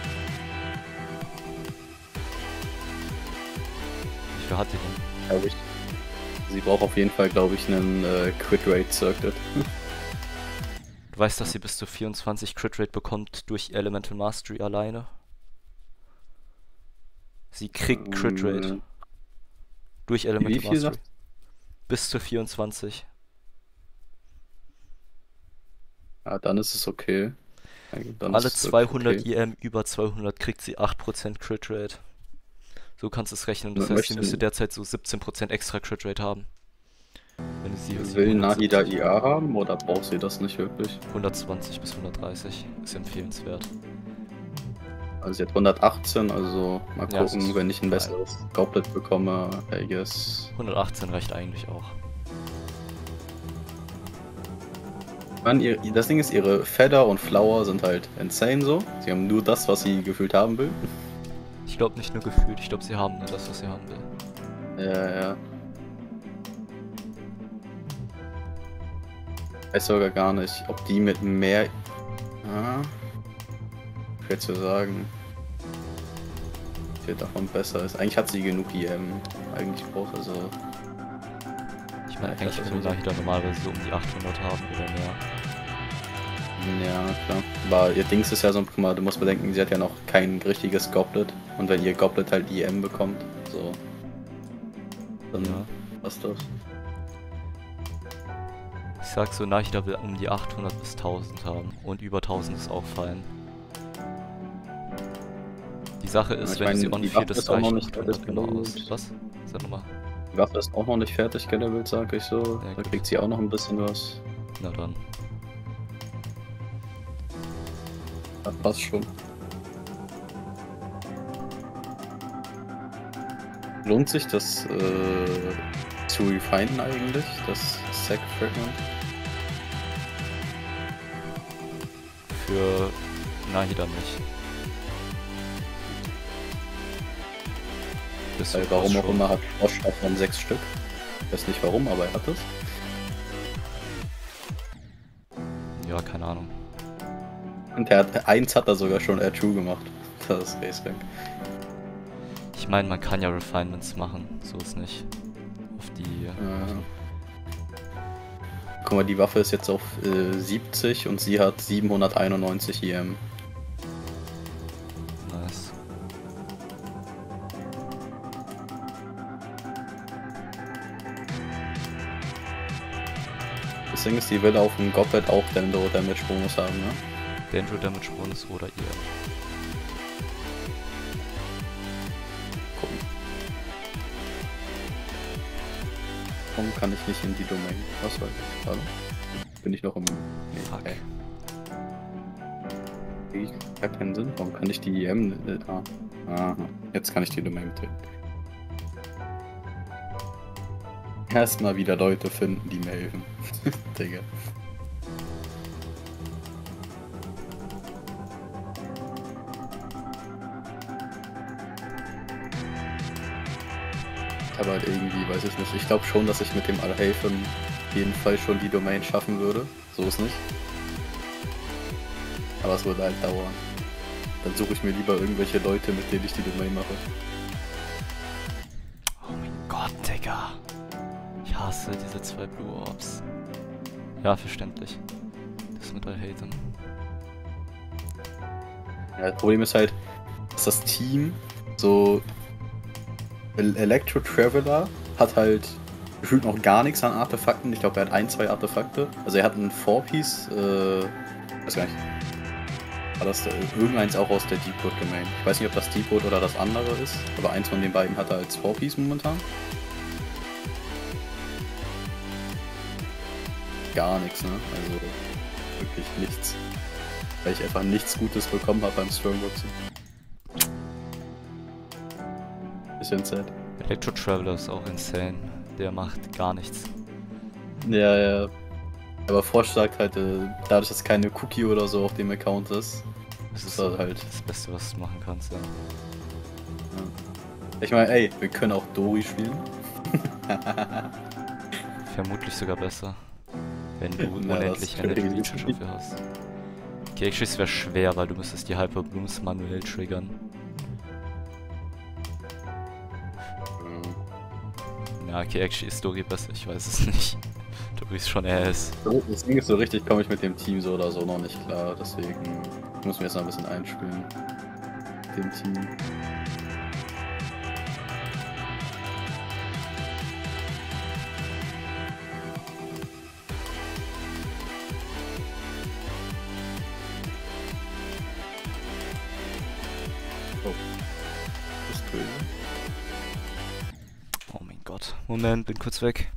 Wie viel hat die denn? Glaube ich. Sie braucht auf jeden Fall, glaube ich, einen Crit Rate Circuit. Du weißt, dass sie bis zu 24 Crit Rate bekommt durch Elemental Mastery alleine? Sie kriegt Crit Rate. Durch Elemental viel Mastery. sagt? Bis zu 24. Ja, dann ist es okay. Dann Alle ist es 200 okay. EM über 200 kriegt sie 8% Crit Rate. So kannst du es rechnen. Das Ja, heißt, sie möchte müsste nicht. derzeit so 17% extra Crit Rate haben. Wenn du sie Will 770 Nahida IA haben oder braucht sie das nicht wirklich? 120 bis 130 ist empfehlenswert. Also sie hat 118, also mal Ja, das gucken, ist wenn ich ein fein. besseres Goblet bekomme, I guess. 118 reicht eigentlich auch. Das Ding ist, ihre Feather und Flower sind halt insane so. Sie haben nur das, was sie gefühlt haben will. Ich glaube nicht nur gefühlt, ich glaube sie haben nur das, was sie haben will. Ja. Ich weiß sogar gar nicht, ob die mit mehr... schwer zu sagen. Viel davon besser ist. Eigentlich hat sie genug EM. Eigentlich braucht also... Ich meine, Ja, eigentlich das will ist Nahida normalerweise so um die 800 haben oder mehr. Ja, klar. Aber ihr Dings ist ja so, guck mal, du musst bedenken, sie hat ja noch kein richtiges Goblet. Und wenn ihr Goblet halt EM bekommt, so. Dann Ja. was das. Ich sag so, Nahida will um die 800 bis 1000 haben. Und über 1000 ist auch fein. Die Sache ist, ich wenn meine, sie on die 4 Waffe das ist auch noch reicht nicht 800 genau aus. fertig. Was? Sag nochmal. Die Waffe ist auch noch nicht fertig gelevelt, sag ich so. Ja, Da gut. kriegt sie auch noch ein bisschen was. Na dann. Das passt schon. Lohnt sich das zu refinen eigentlich, das Sack Fragment? Für Nahida nicht. Das Weil ist warum schon. auch immer hat Frosch davon 6 Stück. Ich weiß nicht warum, aber er hat es. Ja, keine Ahnung. Und eins hat er sogar schon True gemacht. Das ist Racebank. Ich meine, man kann ja Refinements machen. So ist nicht. Auf die. Guck mal, die Waffe ist jetzt auf 70 und sie hat 791 EM. Nice. Das Ding ist, die will auf dem Goblet auch Dendro Damage Bonus haben, ne? Danger Damage Bonus oder ihr. Gucken. Warum kann ich nicht in die Domain? Was war das? Hallo? Bin ich noch im... Nee, Fuck. okay. Hat keinen Sinn. Warum kann ich die EM... Aha. Jetzt kann ich die Domain betreten. Erstmal wieder Leute finden, die mir helfen. Digga. Aber halt irgendwie, weiß ich nicht. Ich glaube schon, dass ich mit dem Allhelfen auf jeden Fall schon die Domain schaffen würde. So ist nicht. Aber es würde halt dauern. Dann suche ich mir lieber irgendwelche Leute, mit denen ich die Domain mache. Oh mein Gott, Digga. Ich hasse diese 2 Blue Orbs. Ja, verständlich. Das mit Haten. Ja, das Problem ist halt, dass das Team so... Electro Traveler hat halt gefühlt noch gar nichts an Artefakten. Ich glaube, er hat ein, zwei Artefakte. Also er hat ein Four-Piece, weiß gar nicht. War das irgendeins auch aus der Deepwood Domain? Ich weiß nicht, ob das Deepwood oder das andere ist, aber eins von den beiden hat er als Four-Piece momentan. Gar nichts, ne? Also wirklich nichts. Weil ich einfach nichts Gutes bekommen habe beim Strongboxen. Bisschen sad. Electro Traveler ist auch insane. Der macht gar nichts. Ja, ja. Aber Frosch sagt halt, dadurch, dass keine Cookie oder so auf dem Account ist, Das ist halt das Beste, was du machen kannst, ja. Ich meine, ey, wir können auch Dori spielen. Vermutlich sogar besser. Wenn du Na, unendlich das Energy crazy. Recharge dafür hast. Okay, actually wäre schwer, weil du müsstest die Hyper Blooms manuell triggern. Ja, okay, actually ist Dori besser, ich weiß es nicht. Dori ist schon AS. Das Ding ist so richtig, komme ich mit dem Team so oder so noch nicht klar, deswegen muss mir jetzt noch ein bisschen einspielen. Mit dem Team. Oh. Das ist crazy. Oh mein Gott. Moment, bin kurz weg.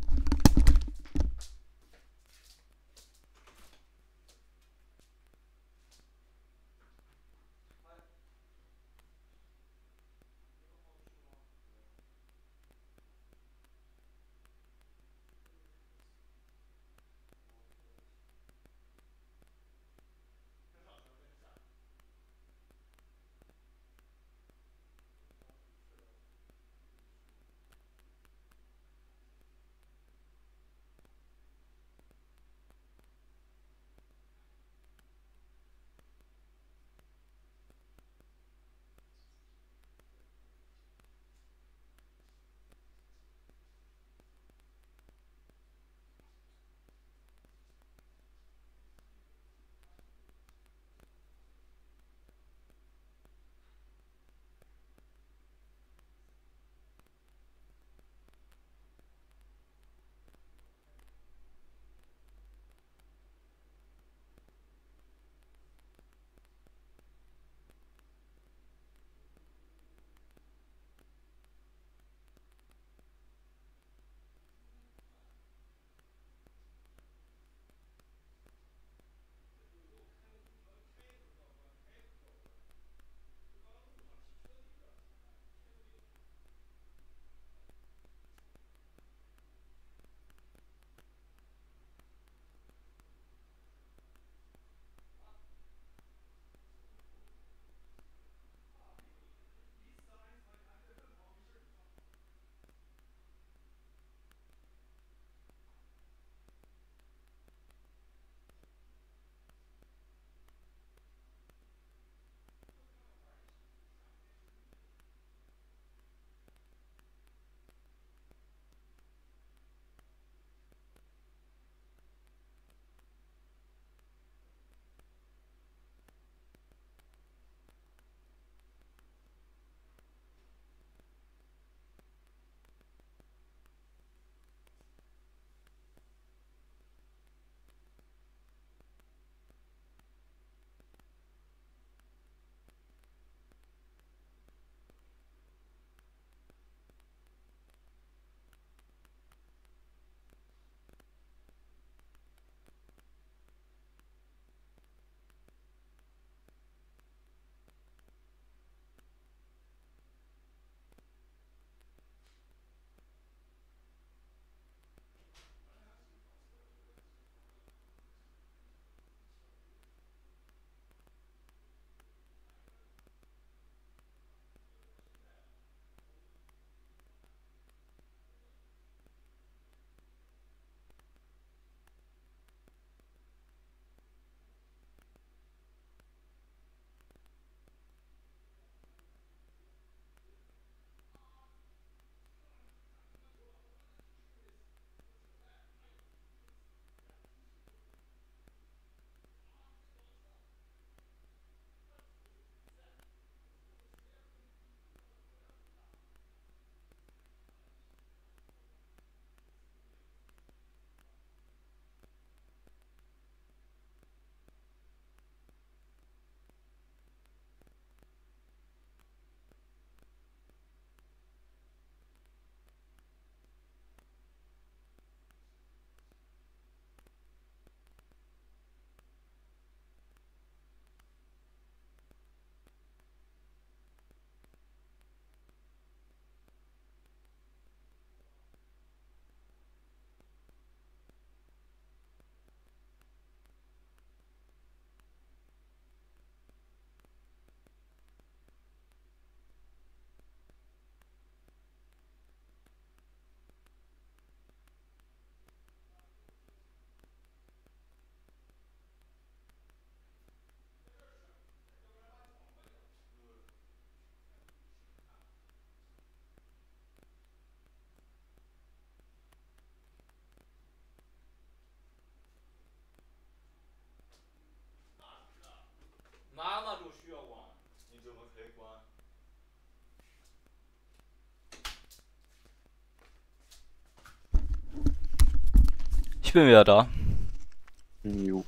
Ich bin wieder da. Jo.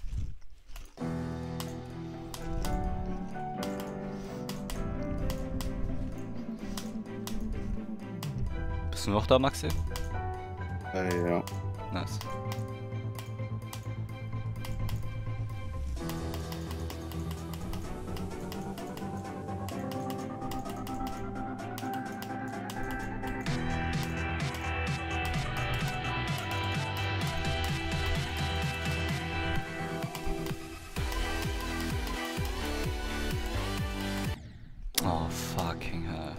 Bist du noch da, Maxi? Ja. Nice. Oh, fucking hell.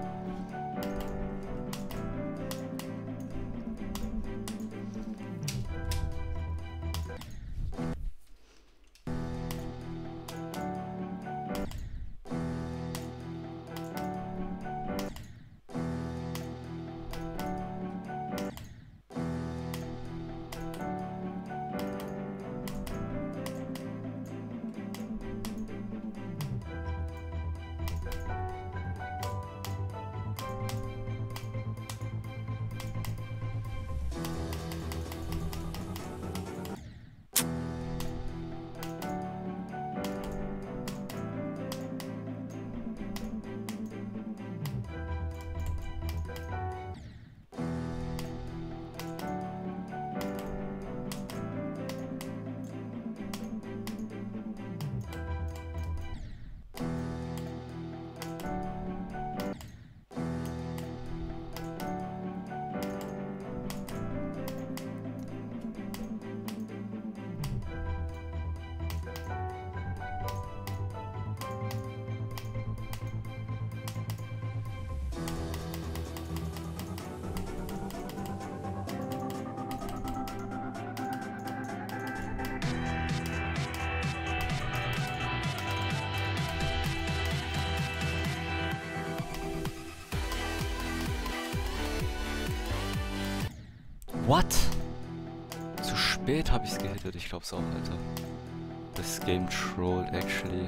What? Zu spät habe ich's gehittet, ich glaub's auch, Alter. Das Game trolled actually.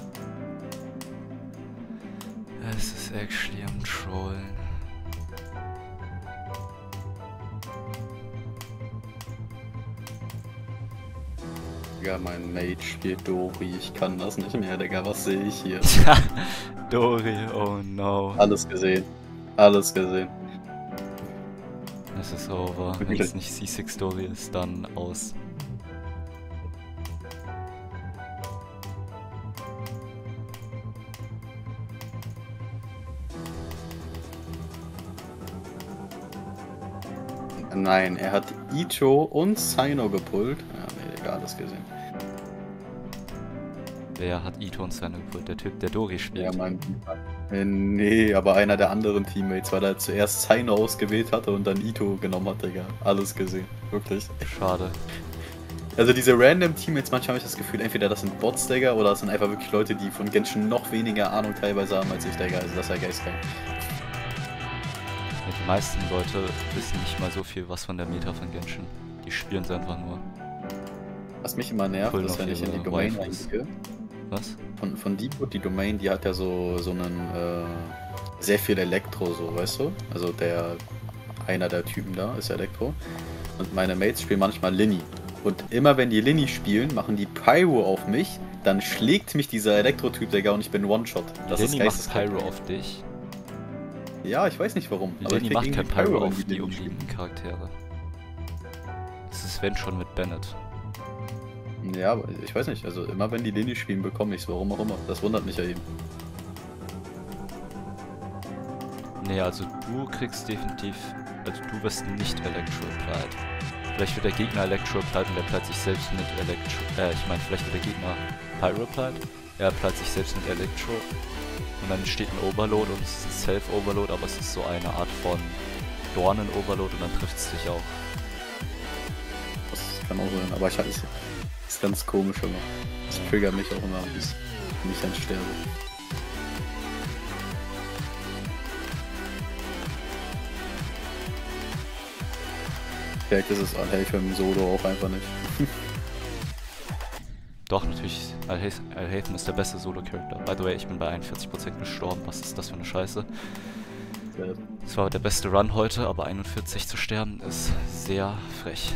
Es ist actually am Trollen. Digga, mein Mate spielt Dori, ich kann das nicht mehr, Digga, was sehe ich hier? Dori, oh no. Alles gesehen. Alles gesehen. Es ist over. Wenn es nicht C6 Dori ist, dann aus. Nein, er hat Icho und Sino gepullt. Ja, nee, Digga, alles gesehen. Wer hat Ito und seine gepult? Der Typ, der Dori spielt. Ja, mein nee, aber einer der anderen Teammates, weil er zuerst Sino ausgewählt hatte und dann Ito genommen hat, Digga. Alles gesehen. Wirklich. Schade. Also diese random Teammates, manchmal habe ich das Gefühl, entweder das sind Bots, Digga, oder das sind einfach wirklich Leute, die von Genshin noch weniger Ahnung teilweise haben als ich, Digga. Also das ist ja geistkrank. Ja, die meisten Leute wissen nicht mal so viel was von der Meta von Genshin. Die spielen es einfach nur. Was mich immer nervt, Pullen ist, auf wenn ich in die ihre Domain Waifus. reingehe. Was? Von Deepwood, die Domain, die hat ja so einen, sehr viel Elektro, so, weißt du? Also einer der Typen da ist Elektro. Und meine Mates spielen manchmal Linny. Und immer wenn die Linny spielen, machen die Pyro auf mich, dann schlägt mich dieser Elektro-Typ, Digga, und ich bin One-Shot. Das ist Lenny macht geisteskrank. Pyro auf dich. Ja, ich weiß nicht warum. aber Lenny ich krieg macht kein irgendwie Pyro wenn auf die Linny umliegenden Charaktere. Das ist wenn schon mit Bennett. spielt. Ja, aber ich weiß nicht. Also immer wenn die Linny spielen, bekomme ich es. Warum auch immer. Das wundert mich ja eben. Nee, also du kriegst definitiv, also du wirst nicht Electro-Applied. Vielleicht wird der Gegner Electro-Applied und er applied sich selbst mit ich meine, vielleicht wird der Gegner Pyro-Applied, er applied sich selbst mit Electro und dann entsteht ein Overload und es ist ein Self-Overload, aber es ist so eine Art von Dornen-Overload und dann trifft es dich auch. Das kann auch sein. Aber das ist ganz komisch immer. Das triggert mich auch immer, wenn ich dann sterbe. Vielleicht ist es Allhelfer im Solo auch einfach nicht. Doch, natürlich, Alhaitham ist der beste Solo-Charakter. By the way, ich bin bei 41% gestorben. Was ist das für eine Scheiße? Das war der beste Run heute, aber 41 zu sterben ist sehr frech.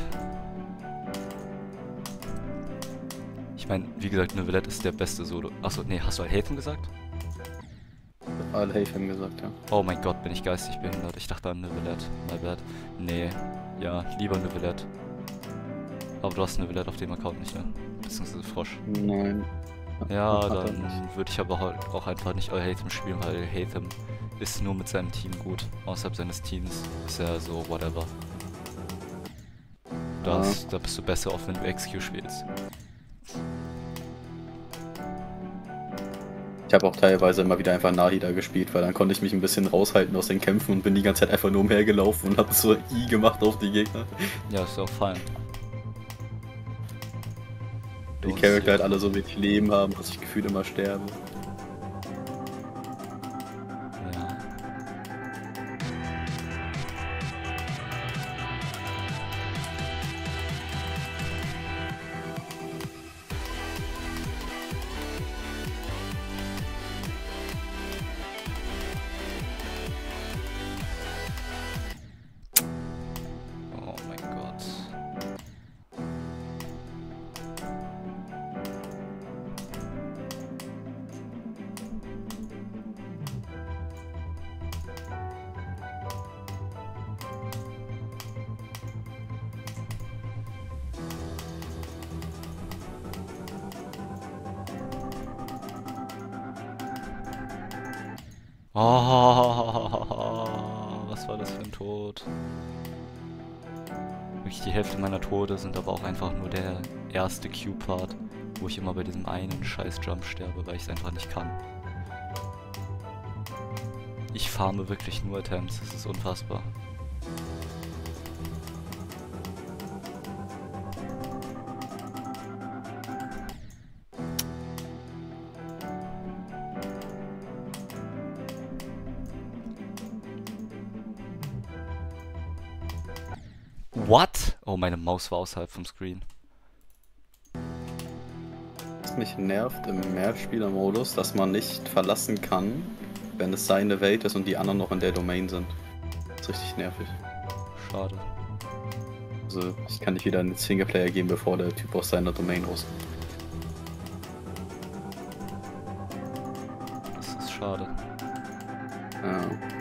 Ich meine, wie gesagt, Neuvillette ist der beste Solo. Achso, nee, hast du Alhaitham gesagt? Alhaitham gesagt, ja. Oh mein Gott, bin ich geistig behindert. Ich dachte an Neuvillette. My bad. Nee, ja, lieber Neuvillette. Aber du hast Neuvillette auf dem Account nicht, ne? Beziehungsweise Frosch. Nein. Ja, dann würde ich aber halt auch einfach nicht Alhaitham spielen, weil Alhaitham ist nur mit seinem Team gut. Außerhalb seines Teams ist er so whatever. Da bist du besser auf, wenn du XQ spielst. Ich habe auch teilweise immer wieder einfach Nahida gespielt, weil dann konnte ich mich ein bisschen raushalten aus den Kämpfen und bin die ganze Zeit einfach nur umhergelaufen und habe so I gemacht auf die Gegner. Ja, ist auch fein. Die Charakter halt alle so wenig Leben haben, dass ich gefühlt immer sterbe. Ja. Oh mein Gott. Oh, was war das für ein Tod? Wirklich die Hälfte meiner Tode sind aber auch einfach nur der erste Q-Part, wo ich immer bei diesem einen scheiß Jump sterbe, weil ich es einfach nicht kann. Ich farme wirklich nur Attempts, das ist unfassbar. What? Oh, meine Maus war außerhalb vom Screen. Was mich nervt im Mehrspieler-Modus, dass man nicht verlassen kann, wenn es seine Welt ist und die anderen noch in der Domain sind. Das ist richtig nervig. Schade. Also ich kann nicht wieder in den Singleplayer gehen, bevor der Typ aus seiner Domain rauskommt. Das ist schade. Ja.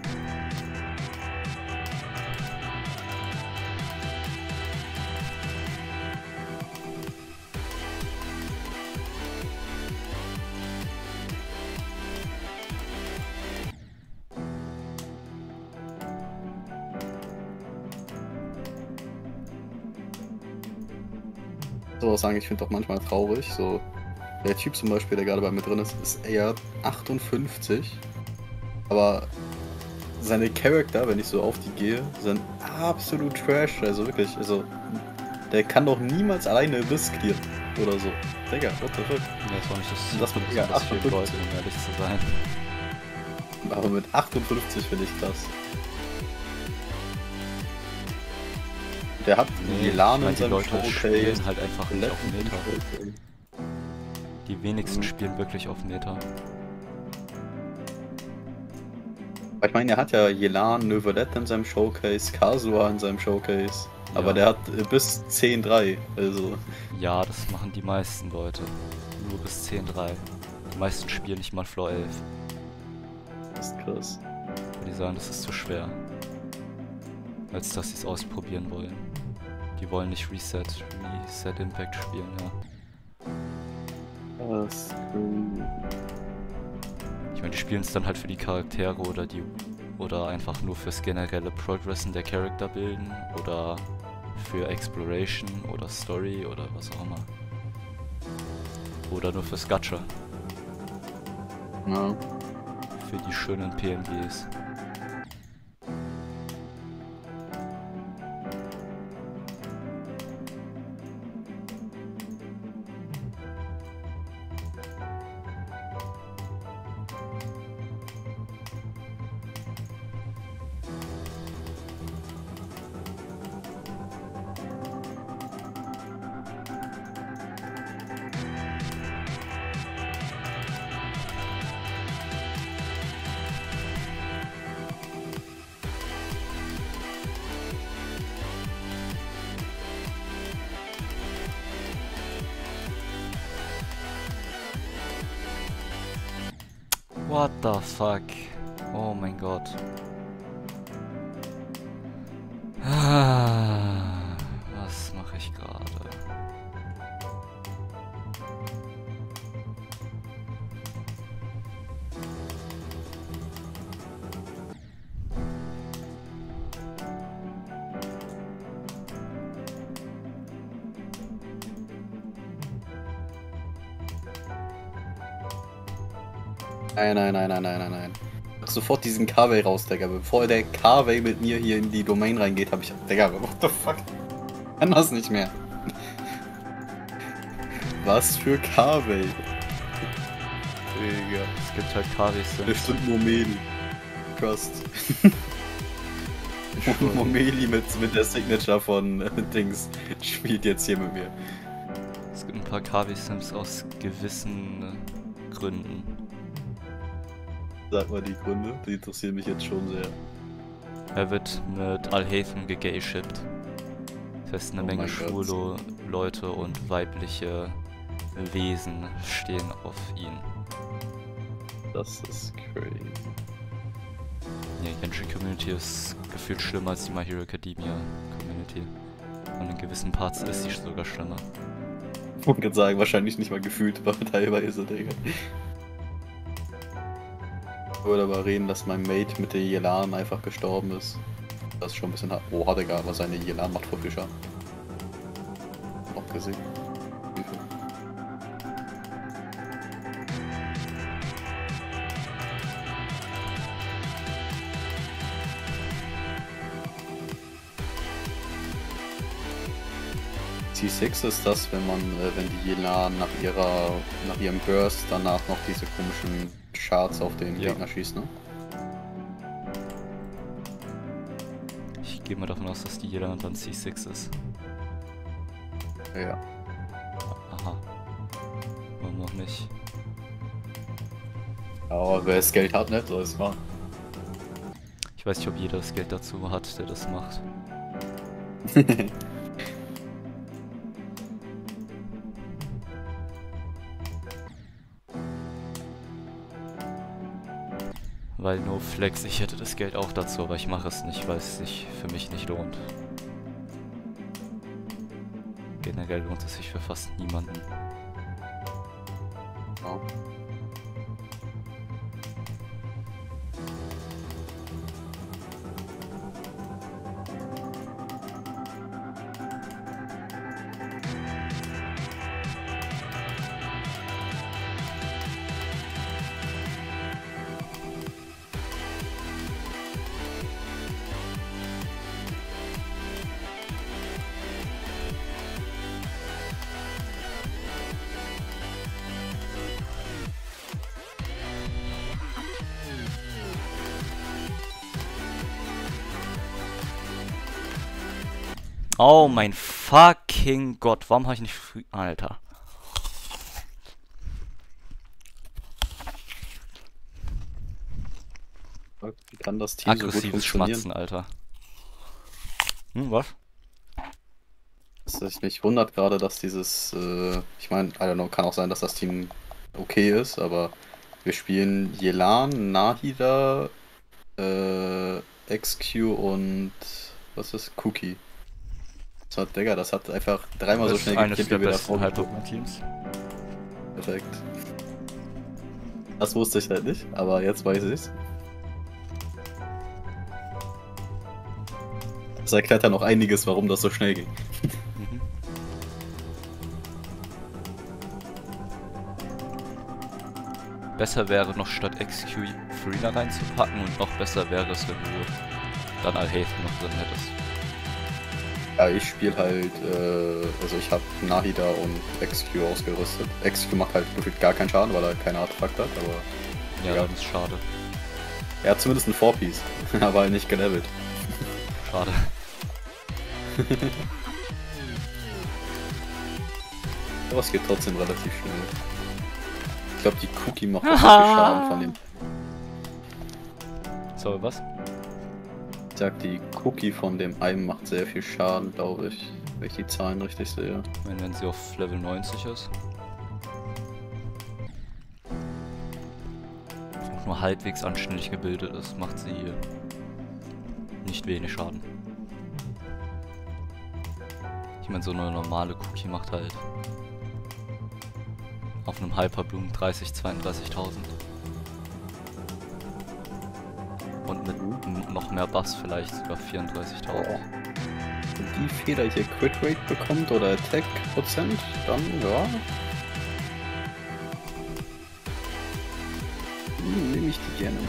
So sagen, ich finde auch manchmal traurig. So, der Typ zum Beispiel, der gerade bei mir drin ist, ist eher 58. Aber seine Charakter, wenn ich so auf die gehe, sind absolut trash. Also wirklich, also der kann doch niemals alleine Risk clearen oder so. Digga, what the fuck? Ja, das war nicht Das mit Digga, das viel 58. Leute, um ehrlich zu sein. Aber mit 58 finde ich krass. Der hat Yelan in die seinem Leute Showcase. spielen halt einfach nicht auf Meta. Showcase. Die wenigsten spielen wirklich auf Meta. Ich meine, er hat ja Yelan, Neuvillette in seinem Showcase, Kazuha in seinem Showcase. Ja. Aber der hat bis 10-3, also. Ja, das machen die meisten Leute. Nur bis 10-3. Die meisten spielen nicht mal Floor 11. Das ist krass. Weil die sagen, das ist zu schwer. Als dass sie es ausprobieren wollen. Die wollen nicht Reset Impact spielen, ja. Das ist cool. Ich meine, die spielen es dann halt für die Charaktere oder einfach nur fürs generelle Progressen der Charakter bilden oder für Exploration oder Story oder was auch immer. Oder nur fürs Gacha. Ja. Für die schönen PNGs. What the fuck? Oh mein Gott. Was mache ich gerade? Nein. Sofort diesen Carvey raus, Digga. Bevor der Carvey mit mir hier in die Domain reingeht, hab ich... Digga, what the fuck? Ich kann das nicht mehr. Was für Carvey? Digga. Es gibt halt KW-Sims. Bestimmt Momeli. Trust. Momeli mit der Signature von Dings spielt jetzt hier mit mir. Es gibt ein paar KW-Sims aus gewissen Gründen. Sag mal die Gründe, die interessieren mich jetzt schon sehr. Er wird mit Alhaitham gegay-shippt. Das heißt, eine Menge schwule Leute und weibliche Wesen stehen auf ihn. Das ist crazy. Ja, die Genshin Community ist gefühlt schlimmer als die My Hero Academia Community. Und in gewissen Parts ist sie sogar schlimmer. Ich wollte gerade sagen, wahrscheinlich nicht mal gefühlt, aber teilweise, Digga. Ich würde aber reden, dass mein Mate mit der Yelan einfach gestorben ist. Das ist schon ein bisschen hart. Oh, Digga, aber seine Yelan macht voll viel Schaden. Auch gesehen. Wie viel? C6 ist das, wenn man, wenn die Yelan nach ihrem Burst danach noch diese komischen Shards auf den Gegner schießt, ne? Ich gehe mal davon aus, dass die jeder dann C6 ist. Ja. Aha. Warum noch nicht? Aber wer das Geld hat, ne, soll es machen. Ich weiß nicht, ob jeder das Geld dazu hat, der das macht. Weil no flex, ich hätte das Geld auch dazu, aber ich mache es nicht, weil es sich für mich nicht lohnt. Generell lohnt es sich für fast niemanden. Oh. Oh mein fucking Gott, warum habe ich nicht früh... Alter. Wie kann das Team so gut Aggressives funktionieren? Schmatzen, Alter. Was? Mich wundert gerade, dass dieses, ich meine, I don't know, kann auch sein, dass das Team okay ist, aber wir spielen Yelan, Nahida, XQ und was ist Cookie. Das hat, Digga, das hat einfach dreimal so schnell eines gekippt, der wie wir besten davor Halbdogma-Teams. Perfekt. Das wusste ich halt nicht, aber jetzt weiß ich's. Das erklärt dann auch einiges, warum das so schnell ging. Mhm. Besser wäre noch statt XQ Farina reinzupacken und noch besser wäre es, wenn du dann Alhaitham noch drin hättest. Ja, ich spiele halt, also ich habe Nahida und XQ ausgerüstet. XQ macht halt gefühlt gar keinen Schaden, weil er keine Artefakt hat, aber... Ja, Ja. das ist schade. Er hat zumindest einen 4-Piece, aber halt nicht gelevelt. Schade. Aber es geht trotzdem relativ schnell. Ich glaube, die Cookie macht auch viel Schaden von dem. So, was? Ich sag, die Cookie von dem einen macht sehr viel Schaden, glaube ich. Wenn ich die Zahlen richtig sehe. Wenn sie auf Level 90 ist. auch nur halbwegs anständig gebildet ist, macht sie nicht wenig Schaden. Ich meine, so eine normale Cookie macht halt auf einem Hyperbloom 32.000. Und mit noch mehr Buffs vielleicht sogar 34.000. Wenn die Feder hier Crit Rate bekommt oder Attack Prozent, dann ja. Nehme ich die gerne mit.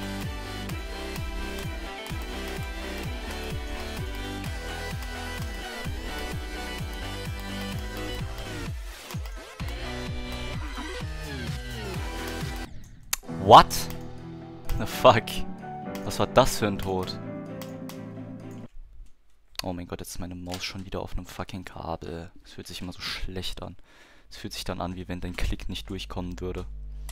What? The fuck? Was war das für ein Tod? Oh mein Gott, jetzt ist meine Maus schon wieder auf einem fucking Kabel. Es fühlt sich immer so schlecht an. Es fühlt sich dann an, wie wenn dein Klick nicht durchkommen würde.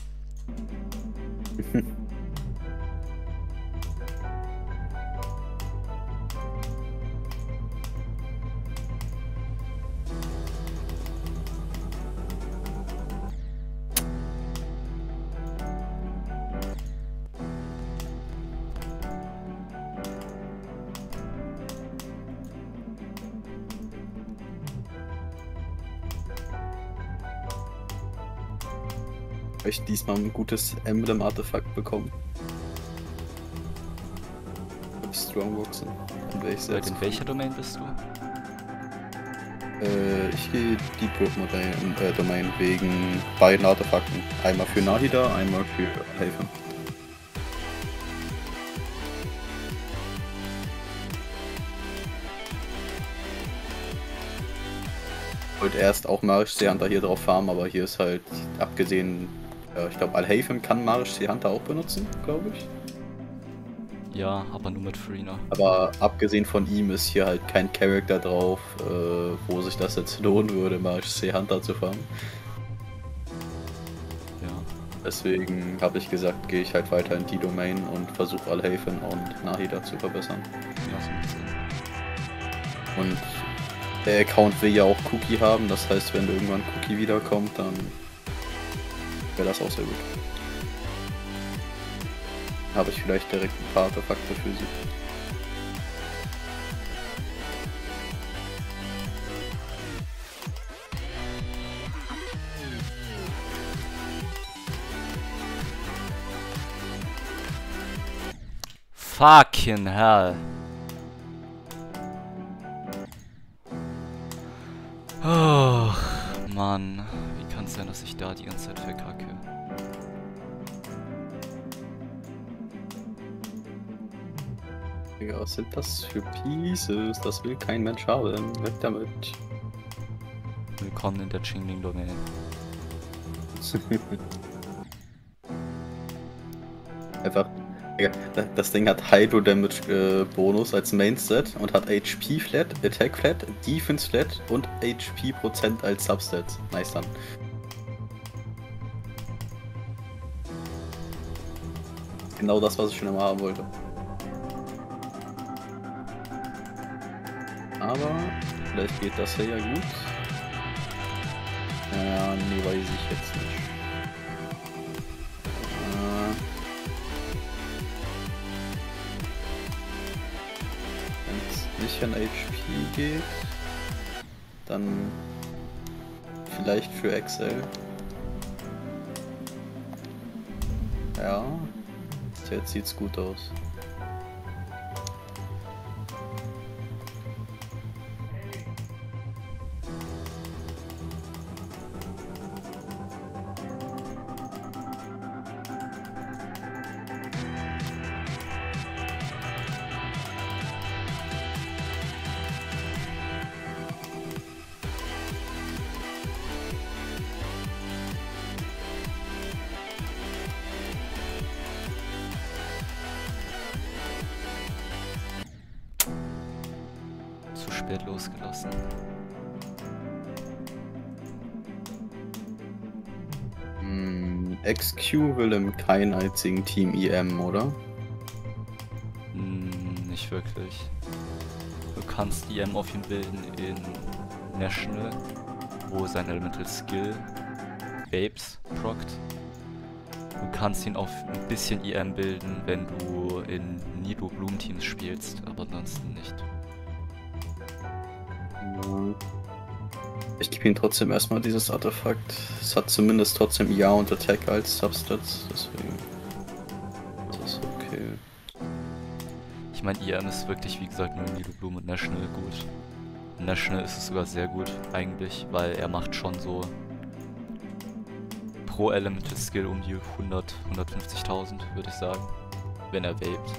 Ich diesmal ein gutes Emblem-Artefakt bekommen. Strongboxen. In welcher Domain bist du? Ich gehe Deep Root Domain wegen beiden Artefakten. Einmal für Nahida, einmal für Haven. Ich wollte erst auch Marisch Seehunter hier drauf farmen, aber hier ist halt, abgesehen, ich glaube Alhaven kann Marisch Seehunter auch benutzen, glaube ich. Ja, aber nur mit Freena. Aber abgesehen von ihm ist hier halt kein Charakter drauf, wo sich das jetzt lohnen würde, Marisch Seehunter zu farmen. Ja. Deswegen habe ich gesagt, gehe ich halt weiter in die Domain und versuche Alhaven und Nahida zu verbessern. Ja, so macht Sinn. Und der Account will ja auch Cookie haben, das heißt, wenn irgendwann Cookie wiederkommt, dann wäre das auch sehr gut. Habe ich vielleicht direkt ein paar Artefakte für sie. Fucking hell. Oh, Mann. Wie kann es sein, dass ich da die ganze Zeit verkacke? Ja, was sind das für Pieces? Das will kein Mensch haben. Weg damit. Willkommen in der Qingling-Domain. Einfach. Das Ding hat Hydro Damage Bonus als Main Stat und hat HP Flat, Attack Flat, Defense Flat und HP Prozent als Substats. Nice dann. Genau das, was ich schon immer haben wollte. Aber vielleicht geht das hier ja gut. Ja, nee, weiß ich jetzt nicht. Wenn es nicht an HP geht, dann vielleicht für Excel. Ja, jetzt sieht's gut aus. Zu spät losgelassen. XQ will im keinen einzigen Team EM, oder? Nicht wirklich. Du kannst EM auf ihn bilden in National, wo sein Elemental Skill Babes prockt. Du kannst ihn auf ein bisschen EM bilden, wenn du in Nidro Bloom Teams spielst, aber ansonsten nicht. Ich gebe ihm trotzdem erstmal dieses Artefakt. Es hat zumindest trotzdem IA und Attack als Substats, deswegen. Das ist okay. Ich meine, EM ist wirklich, wie gesagt, nur in Nidro Bloom und National gut. In National ist es sogar sehr gut, eigentlich, weil er macht schon so pro Elemental Skill um die 100, 150.000, würde ich sagen, wenn er vaped.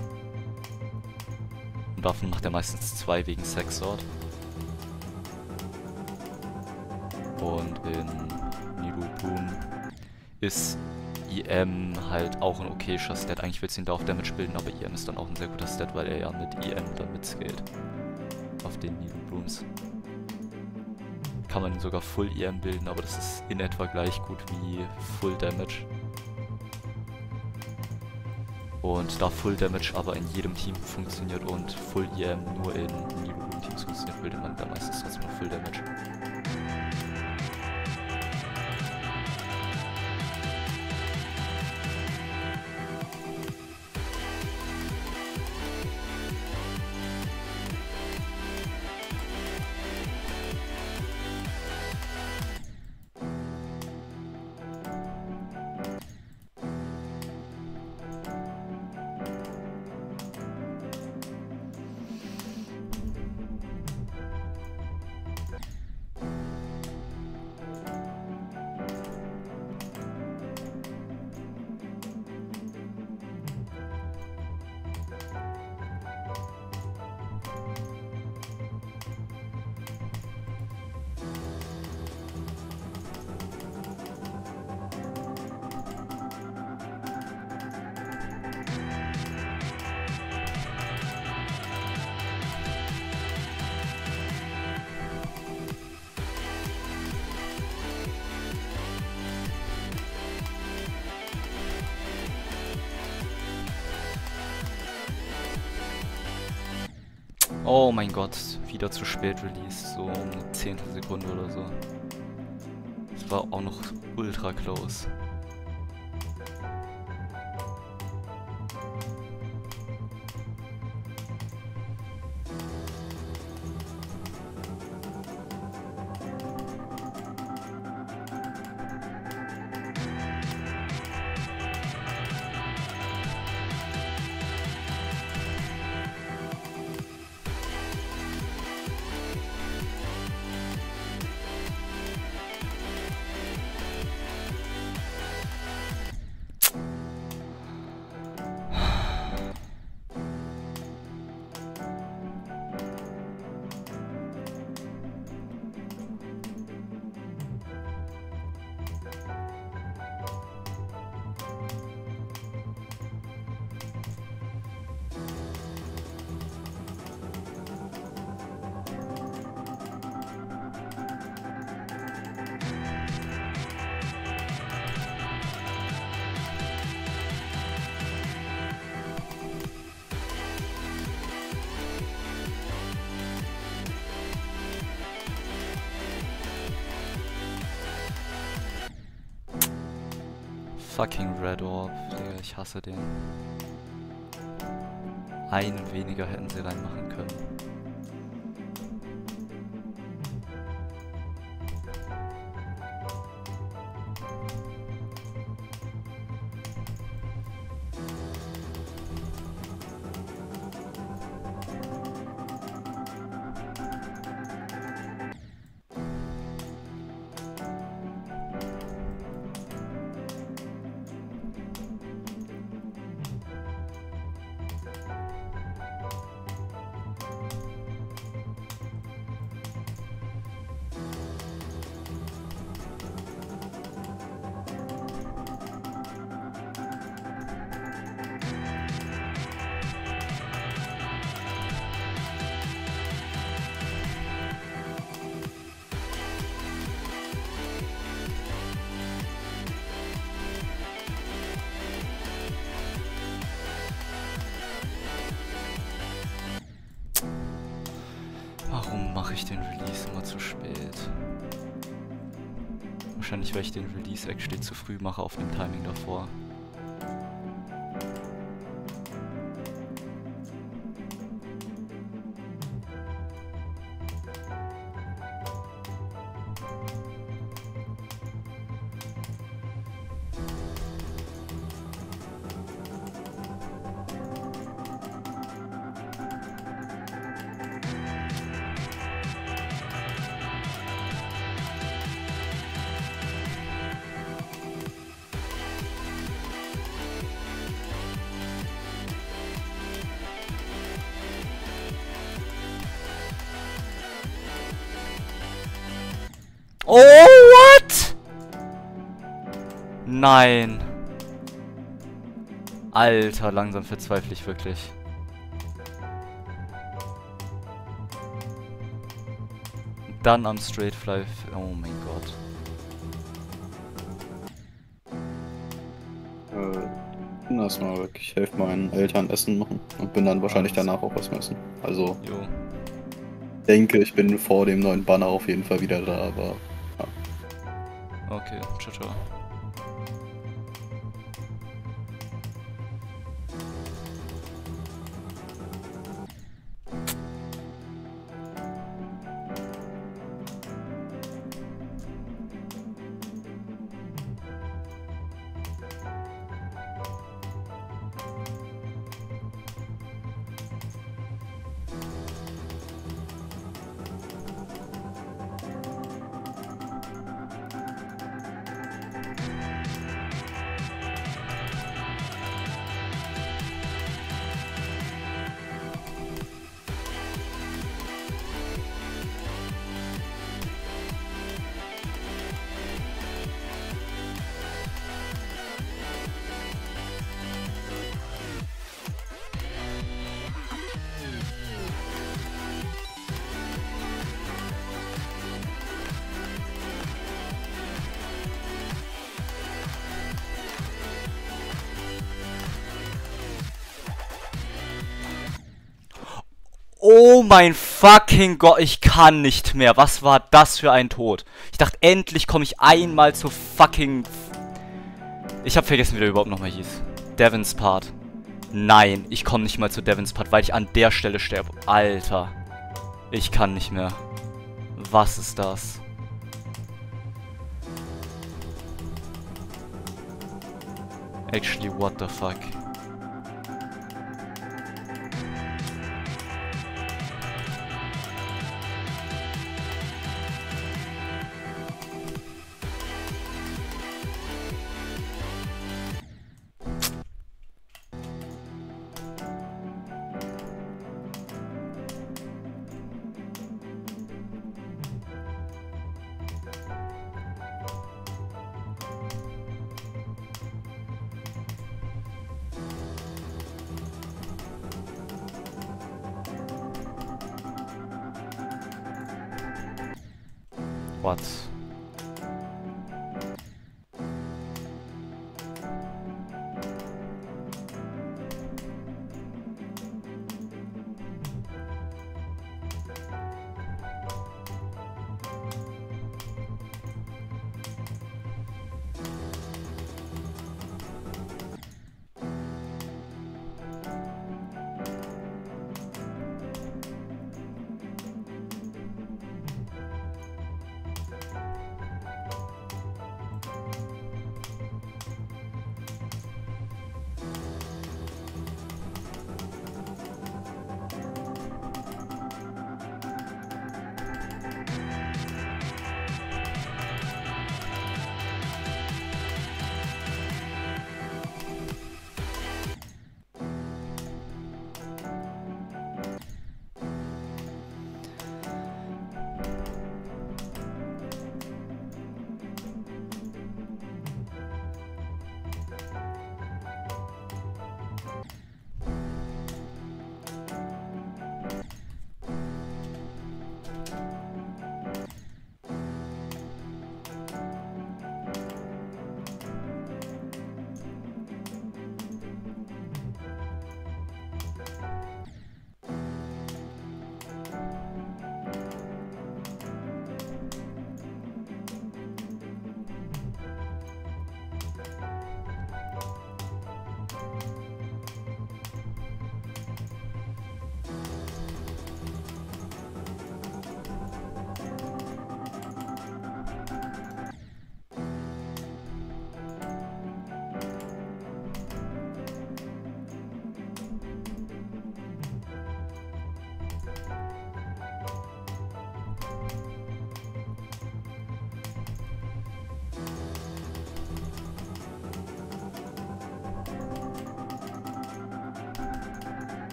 Und davon macht er meistens 2 wegen Sex Sword. Und in Nidro Bloom ist EM halt auch ein okayischer Stat. Eigentlich willst du ihn da auf Damage bilden, aber EM ist dann auch ein sehr guter Stat, weil er ja mit EM dann mitscaled. Auf den Nidro Blooms. Kann man ihn sogar Full EM bilden, aber das ist in etwa gleich gut wie Full Damage. Und da Full Damage aber in jedem Team funktioniert und Full EM nur in Nidro Bloom Teams funktioniert, bildet man da meistens trotzdem noch Full Damage. Oh mein Gott, wieder zu spät released, so um eine Zehntelsekunde oder so. Das war auch noch ultra close. Fucking Red Orb, Digga, ich hasse den. Einen weniger hätten sie reinmachen können. Warum mache ich den Release immer zu spät? Wahrscheinlich, weil ich den Release actually zu früh mache auf dem Timing davor. Oh, what? Nein. Alter, langsam verzweifle ich wirklich. Dann am Straight Fly. Oh mein Gott. Lass mal wirklich, ich helfe meinen Eltern Essen machen und bin dann wahrscheinlich danach auch was essen. Also, Jo. denke, ich bin vor dem neuen Banner auf jeden Fall wieder da, aber ja. Okay, ciao, ciao. Oh mein fucking Gott, ich kann nicht mehr. Was war das für ein Tod? Ich dachte, endlich komme ich einmal zu fucking... Ich habe vergessen, wie der überhaupt nochmal hieß. Devons Part. Nein, ich komme nicht mal zu Devons Part, weil ich an der Stelle sterbe. Alter. Ich kann nicht mehr. Was ist das? Actually, what the fuck? What?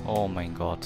Oh mein Gott.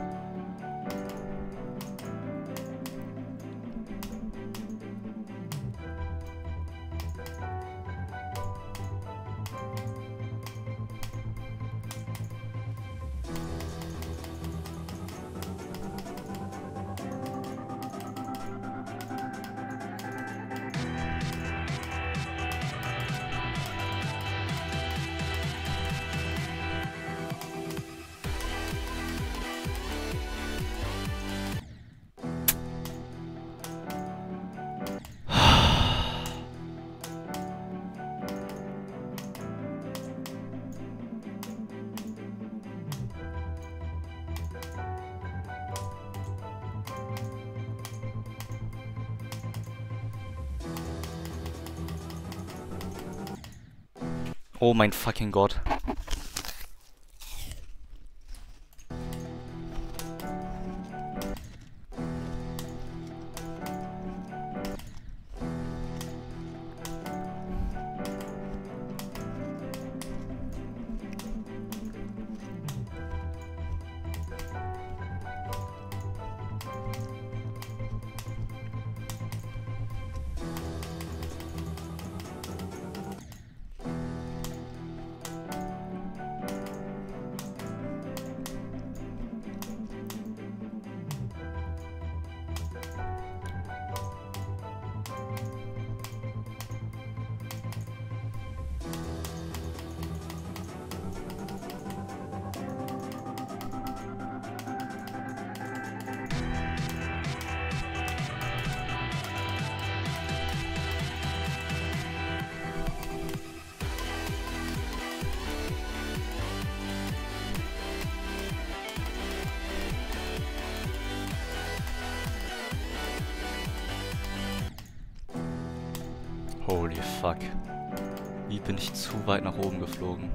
Oh mein fucking Gott. Holy fuck. Wie bin ich zu weit nach oben geflogen?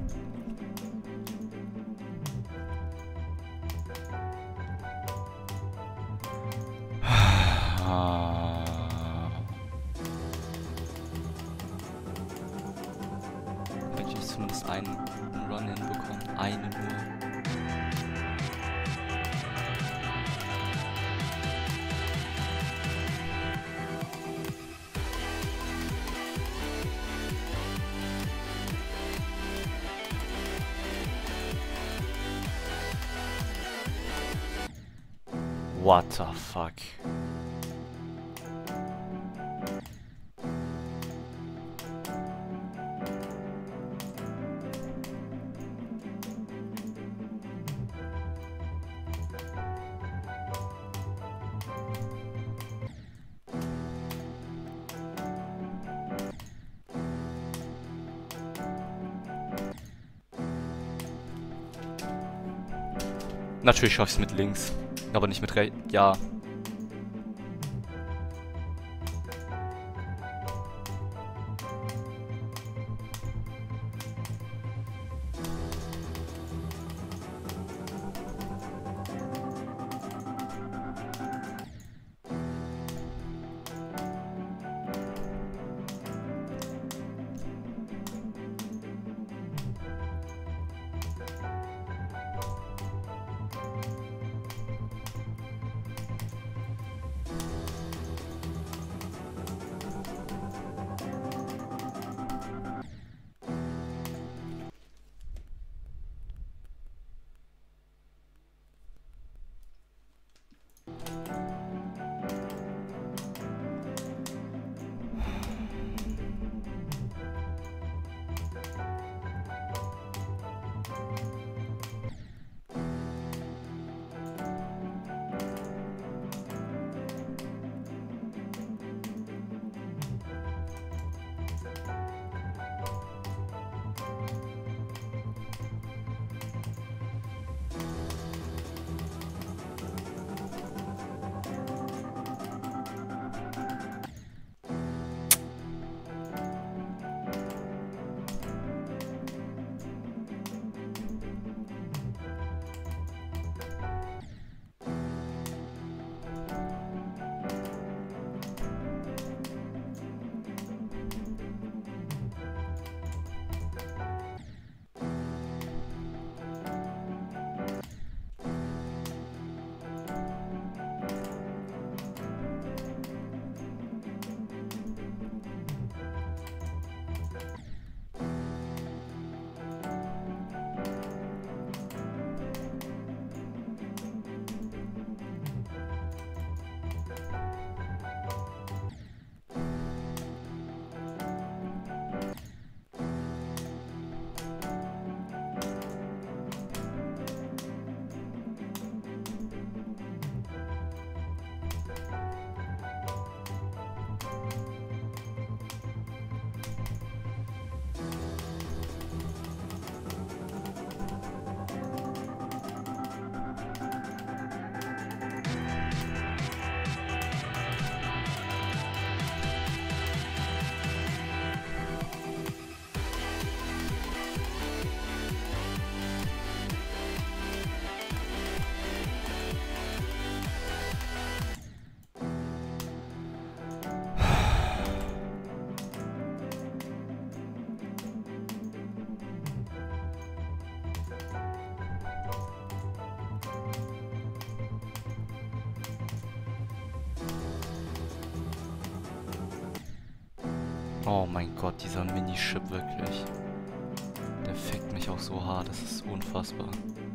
Wenn ich zumindest einen guten Run hinbekomme. Einen nur. What the fuck? Natürlich schaff ich's mit links, aber nicht mit rechts. Ja. Oh mein Gott, dieser Mini-Chip wirklich. Der fickt mich auch so hart, das ist unfassbar.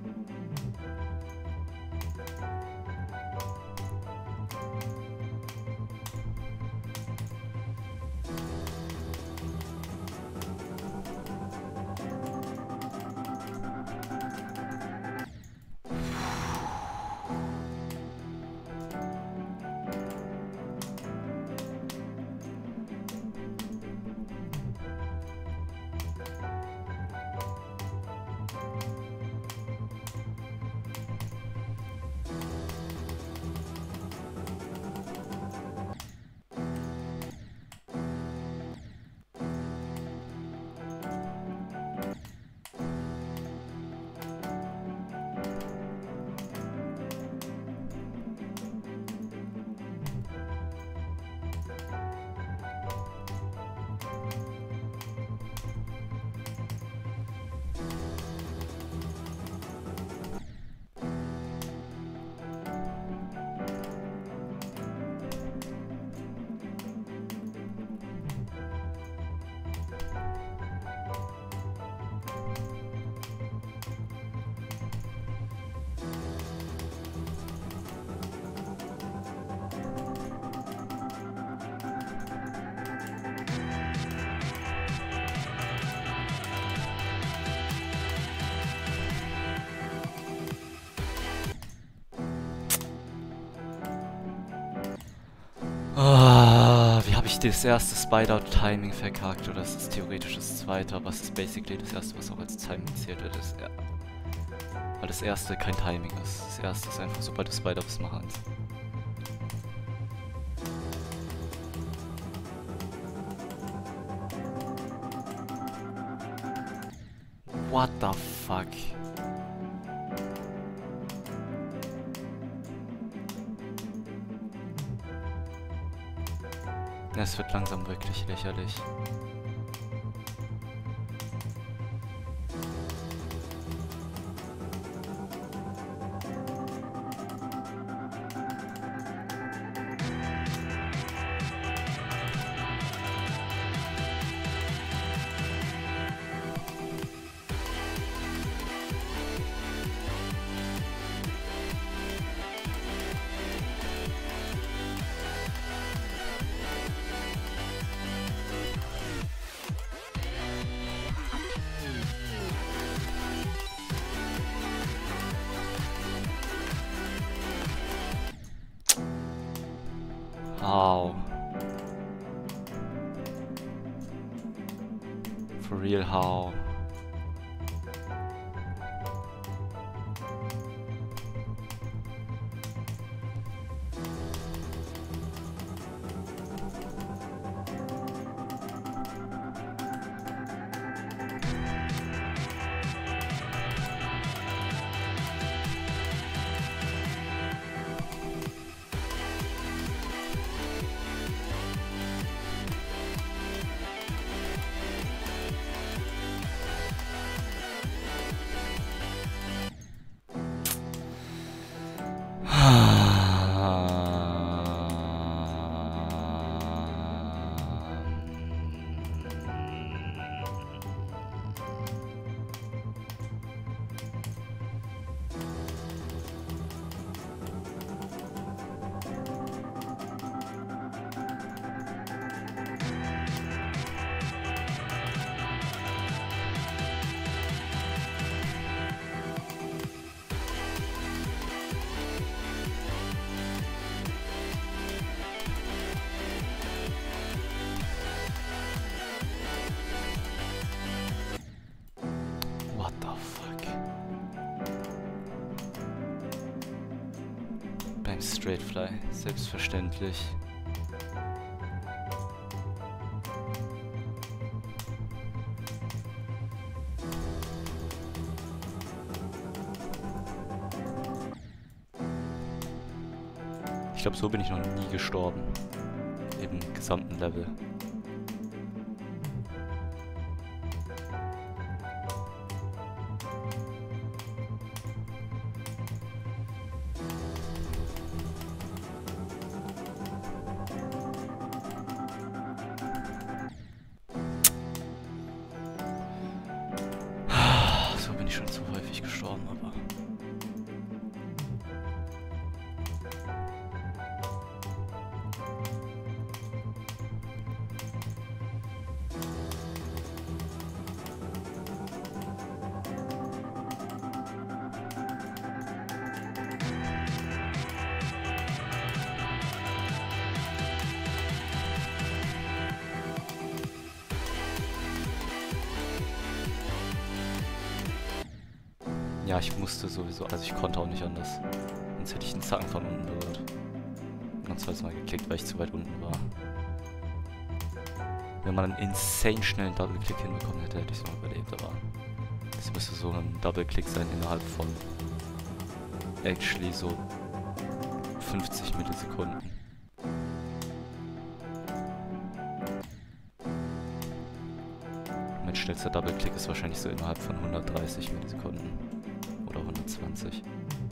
Wie habe ich das erste Spider-Timing verkackt? Oder ist es theoretisch das zweite? Aber es ist basically das erste, was auch als Timing zählt wird. Weil das erste kein Timing ist. Das erste ist einfach, sobald du Spider bist, mach eins. What the fuck? Es wird langsam wirklich lächerlich. How? For real, how? What the fuck? Beim Straight Fly, selbstverständlich. Ich glaube, so bin ich noch nie gestorben. Im gesamten Level. ich schon zu häufig gestorben, aber... Ja, ich musste sowieso, also ich konnte auch nicht anders. Sonst hätte ich den Zacken von unten berührt. Und dann zweites Mal geklickt, weil ich zu weit unten war. Wenn man einen insane schnellen Double-Click hinbekommen hätte, hätte ich es noch überlebt, aber... Das müsste so ein Double-Click sein innerhalb von... actually so... 50 Millisekunden. Mein schnellster Double-Click ist wahrscheinlich so innerhalb von 130 Millisekunden. Oder 120.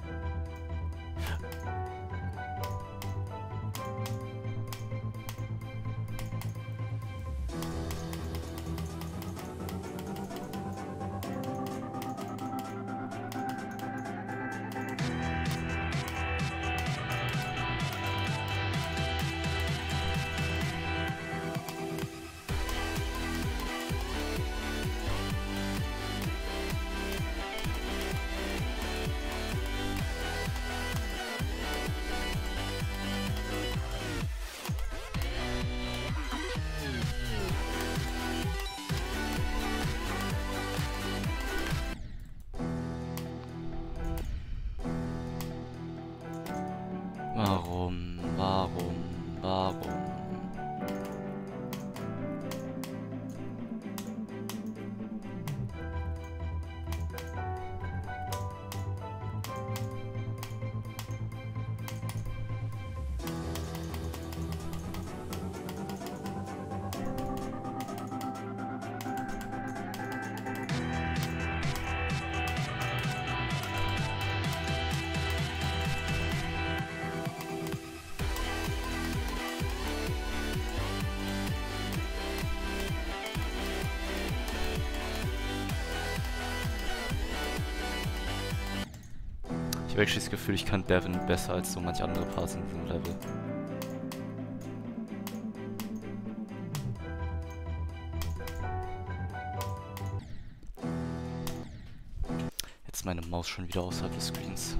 Warum? Ich habe wirklich das Gefühl, ich kann Devin besser als so manche andere Parts in diesem Level. Jetzt ist meine Maus schon wieder außerhalb des Screens.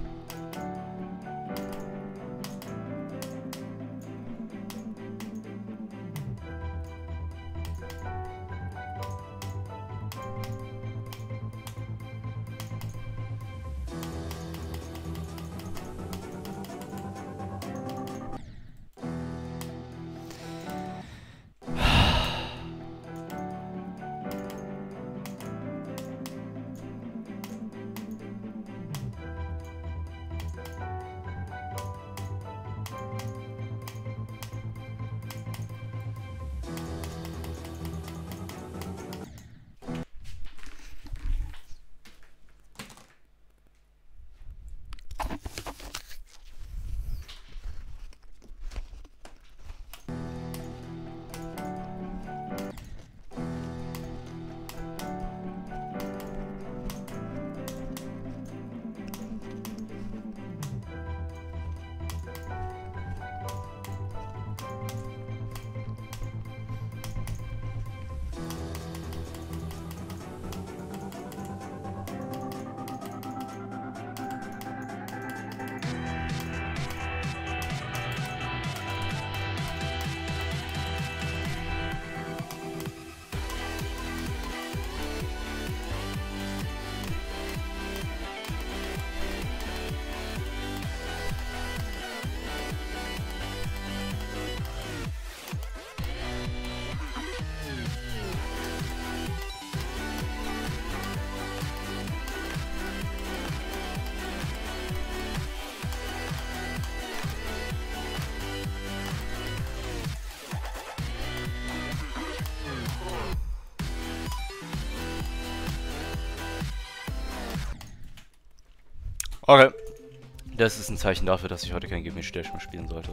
Okay. Das ist ein Zeichen dafür, dass ich heute kein Gimme Stage mehr spielen sollte.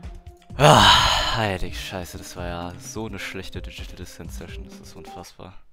Ah, heilig Scheiße, das war ja so eine schlechte Digital Descent Session, das ist unfassbar.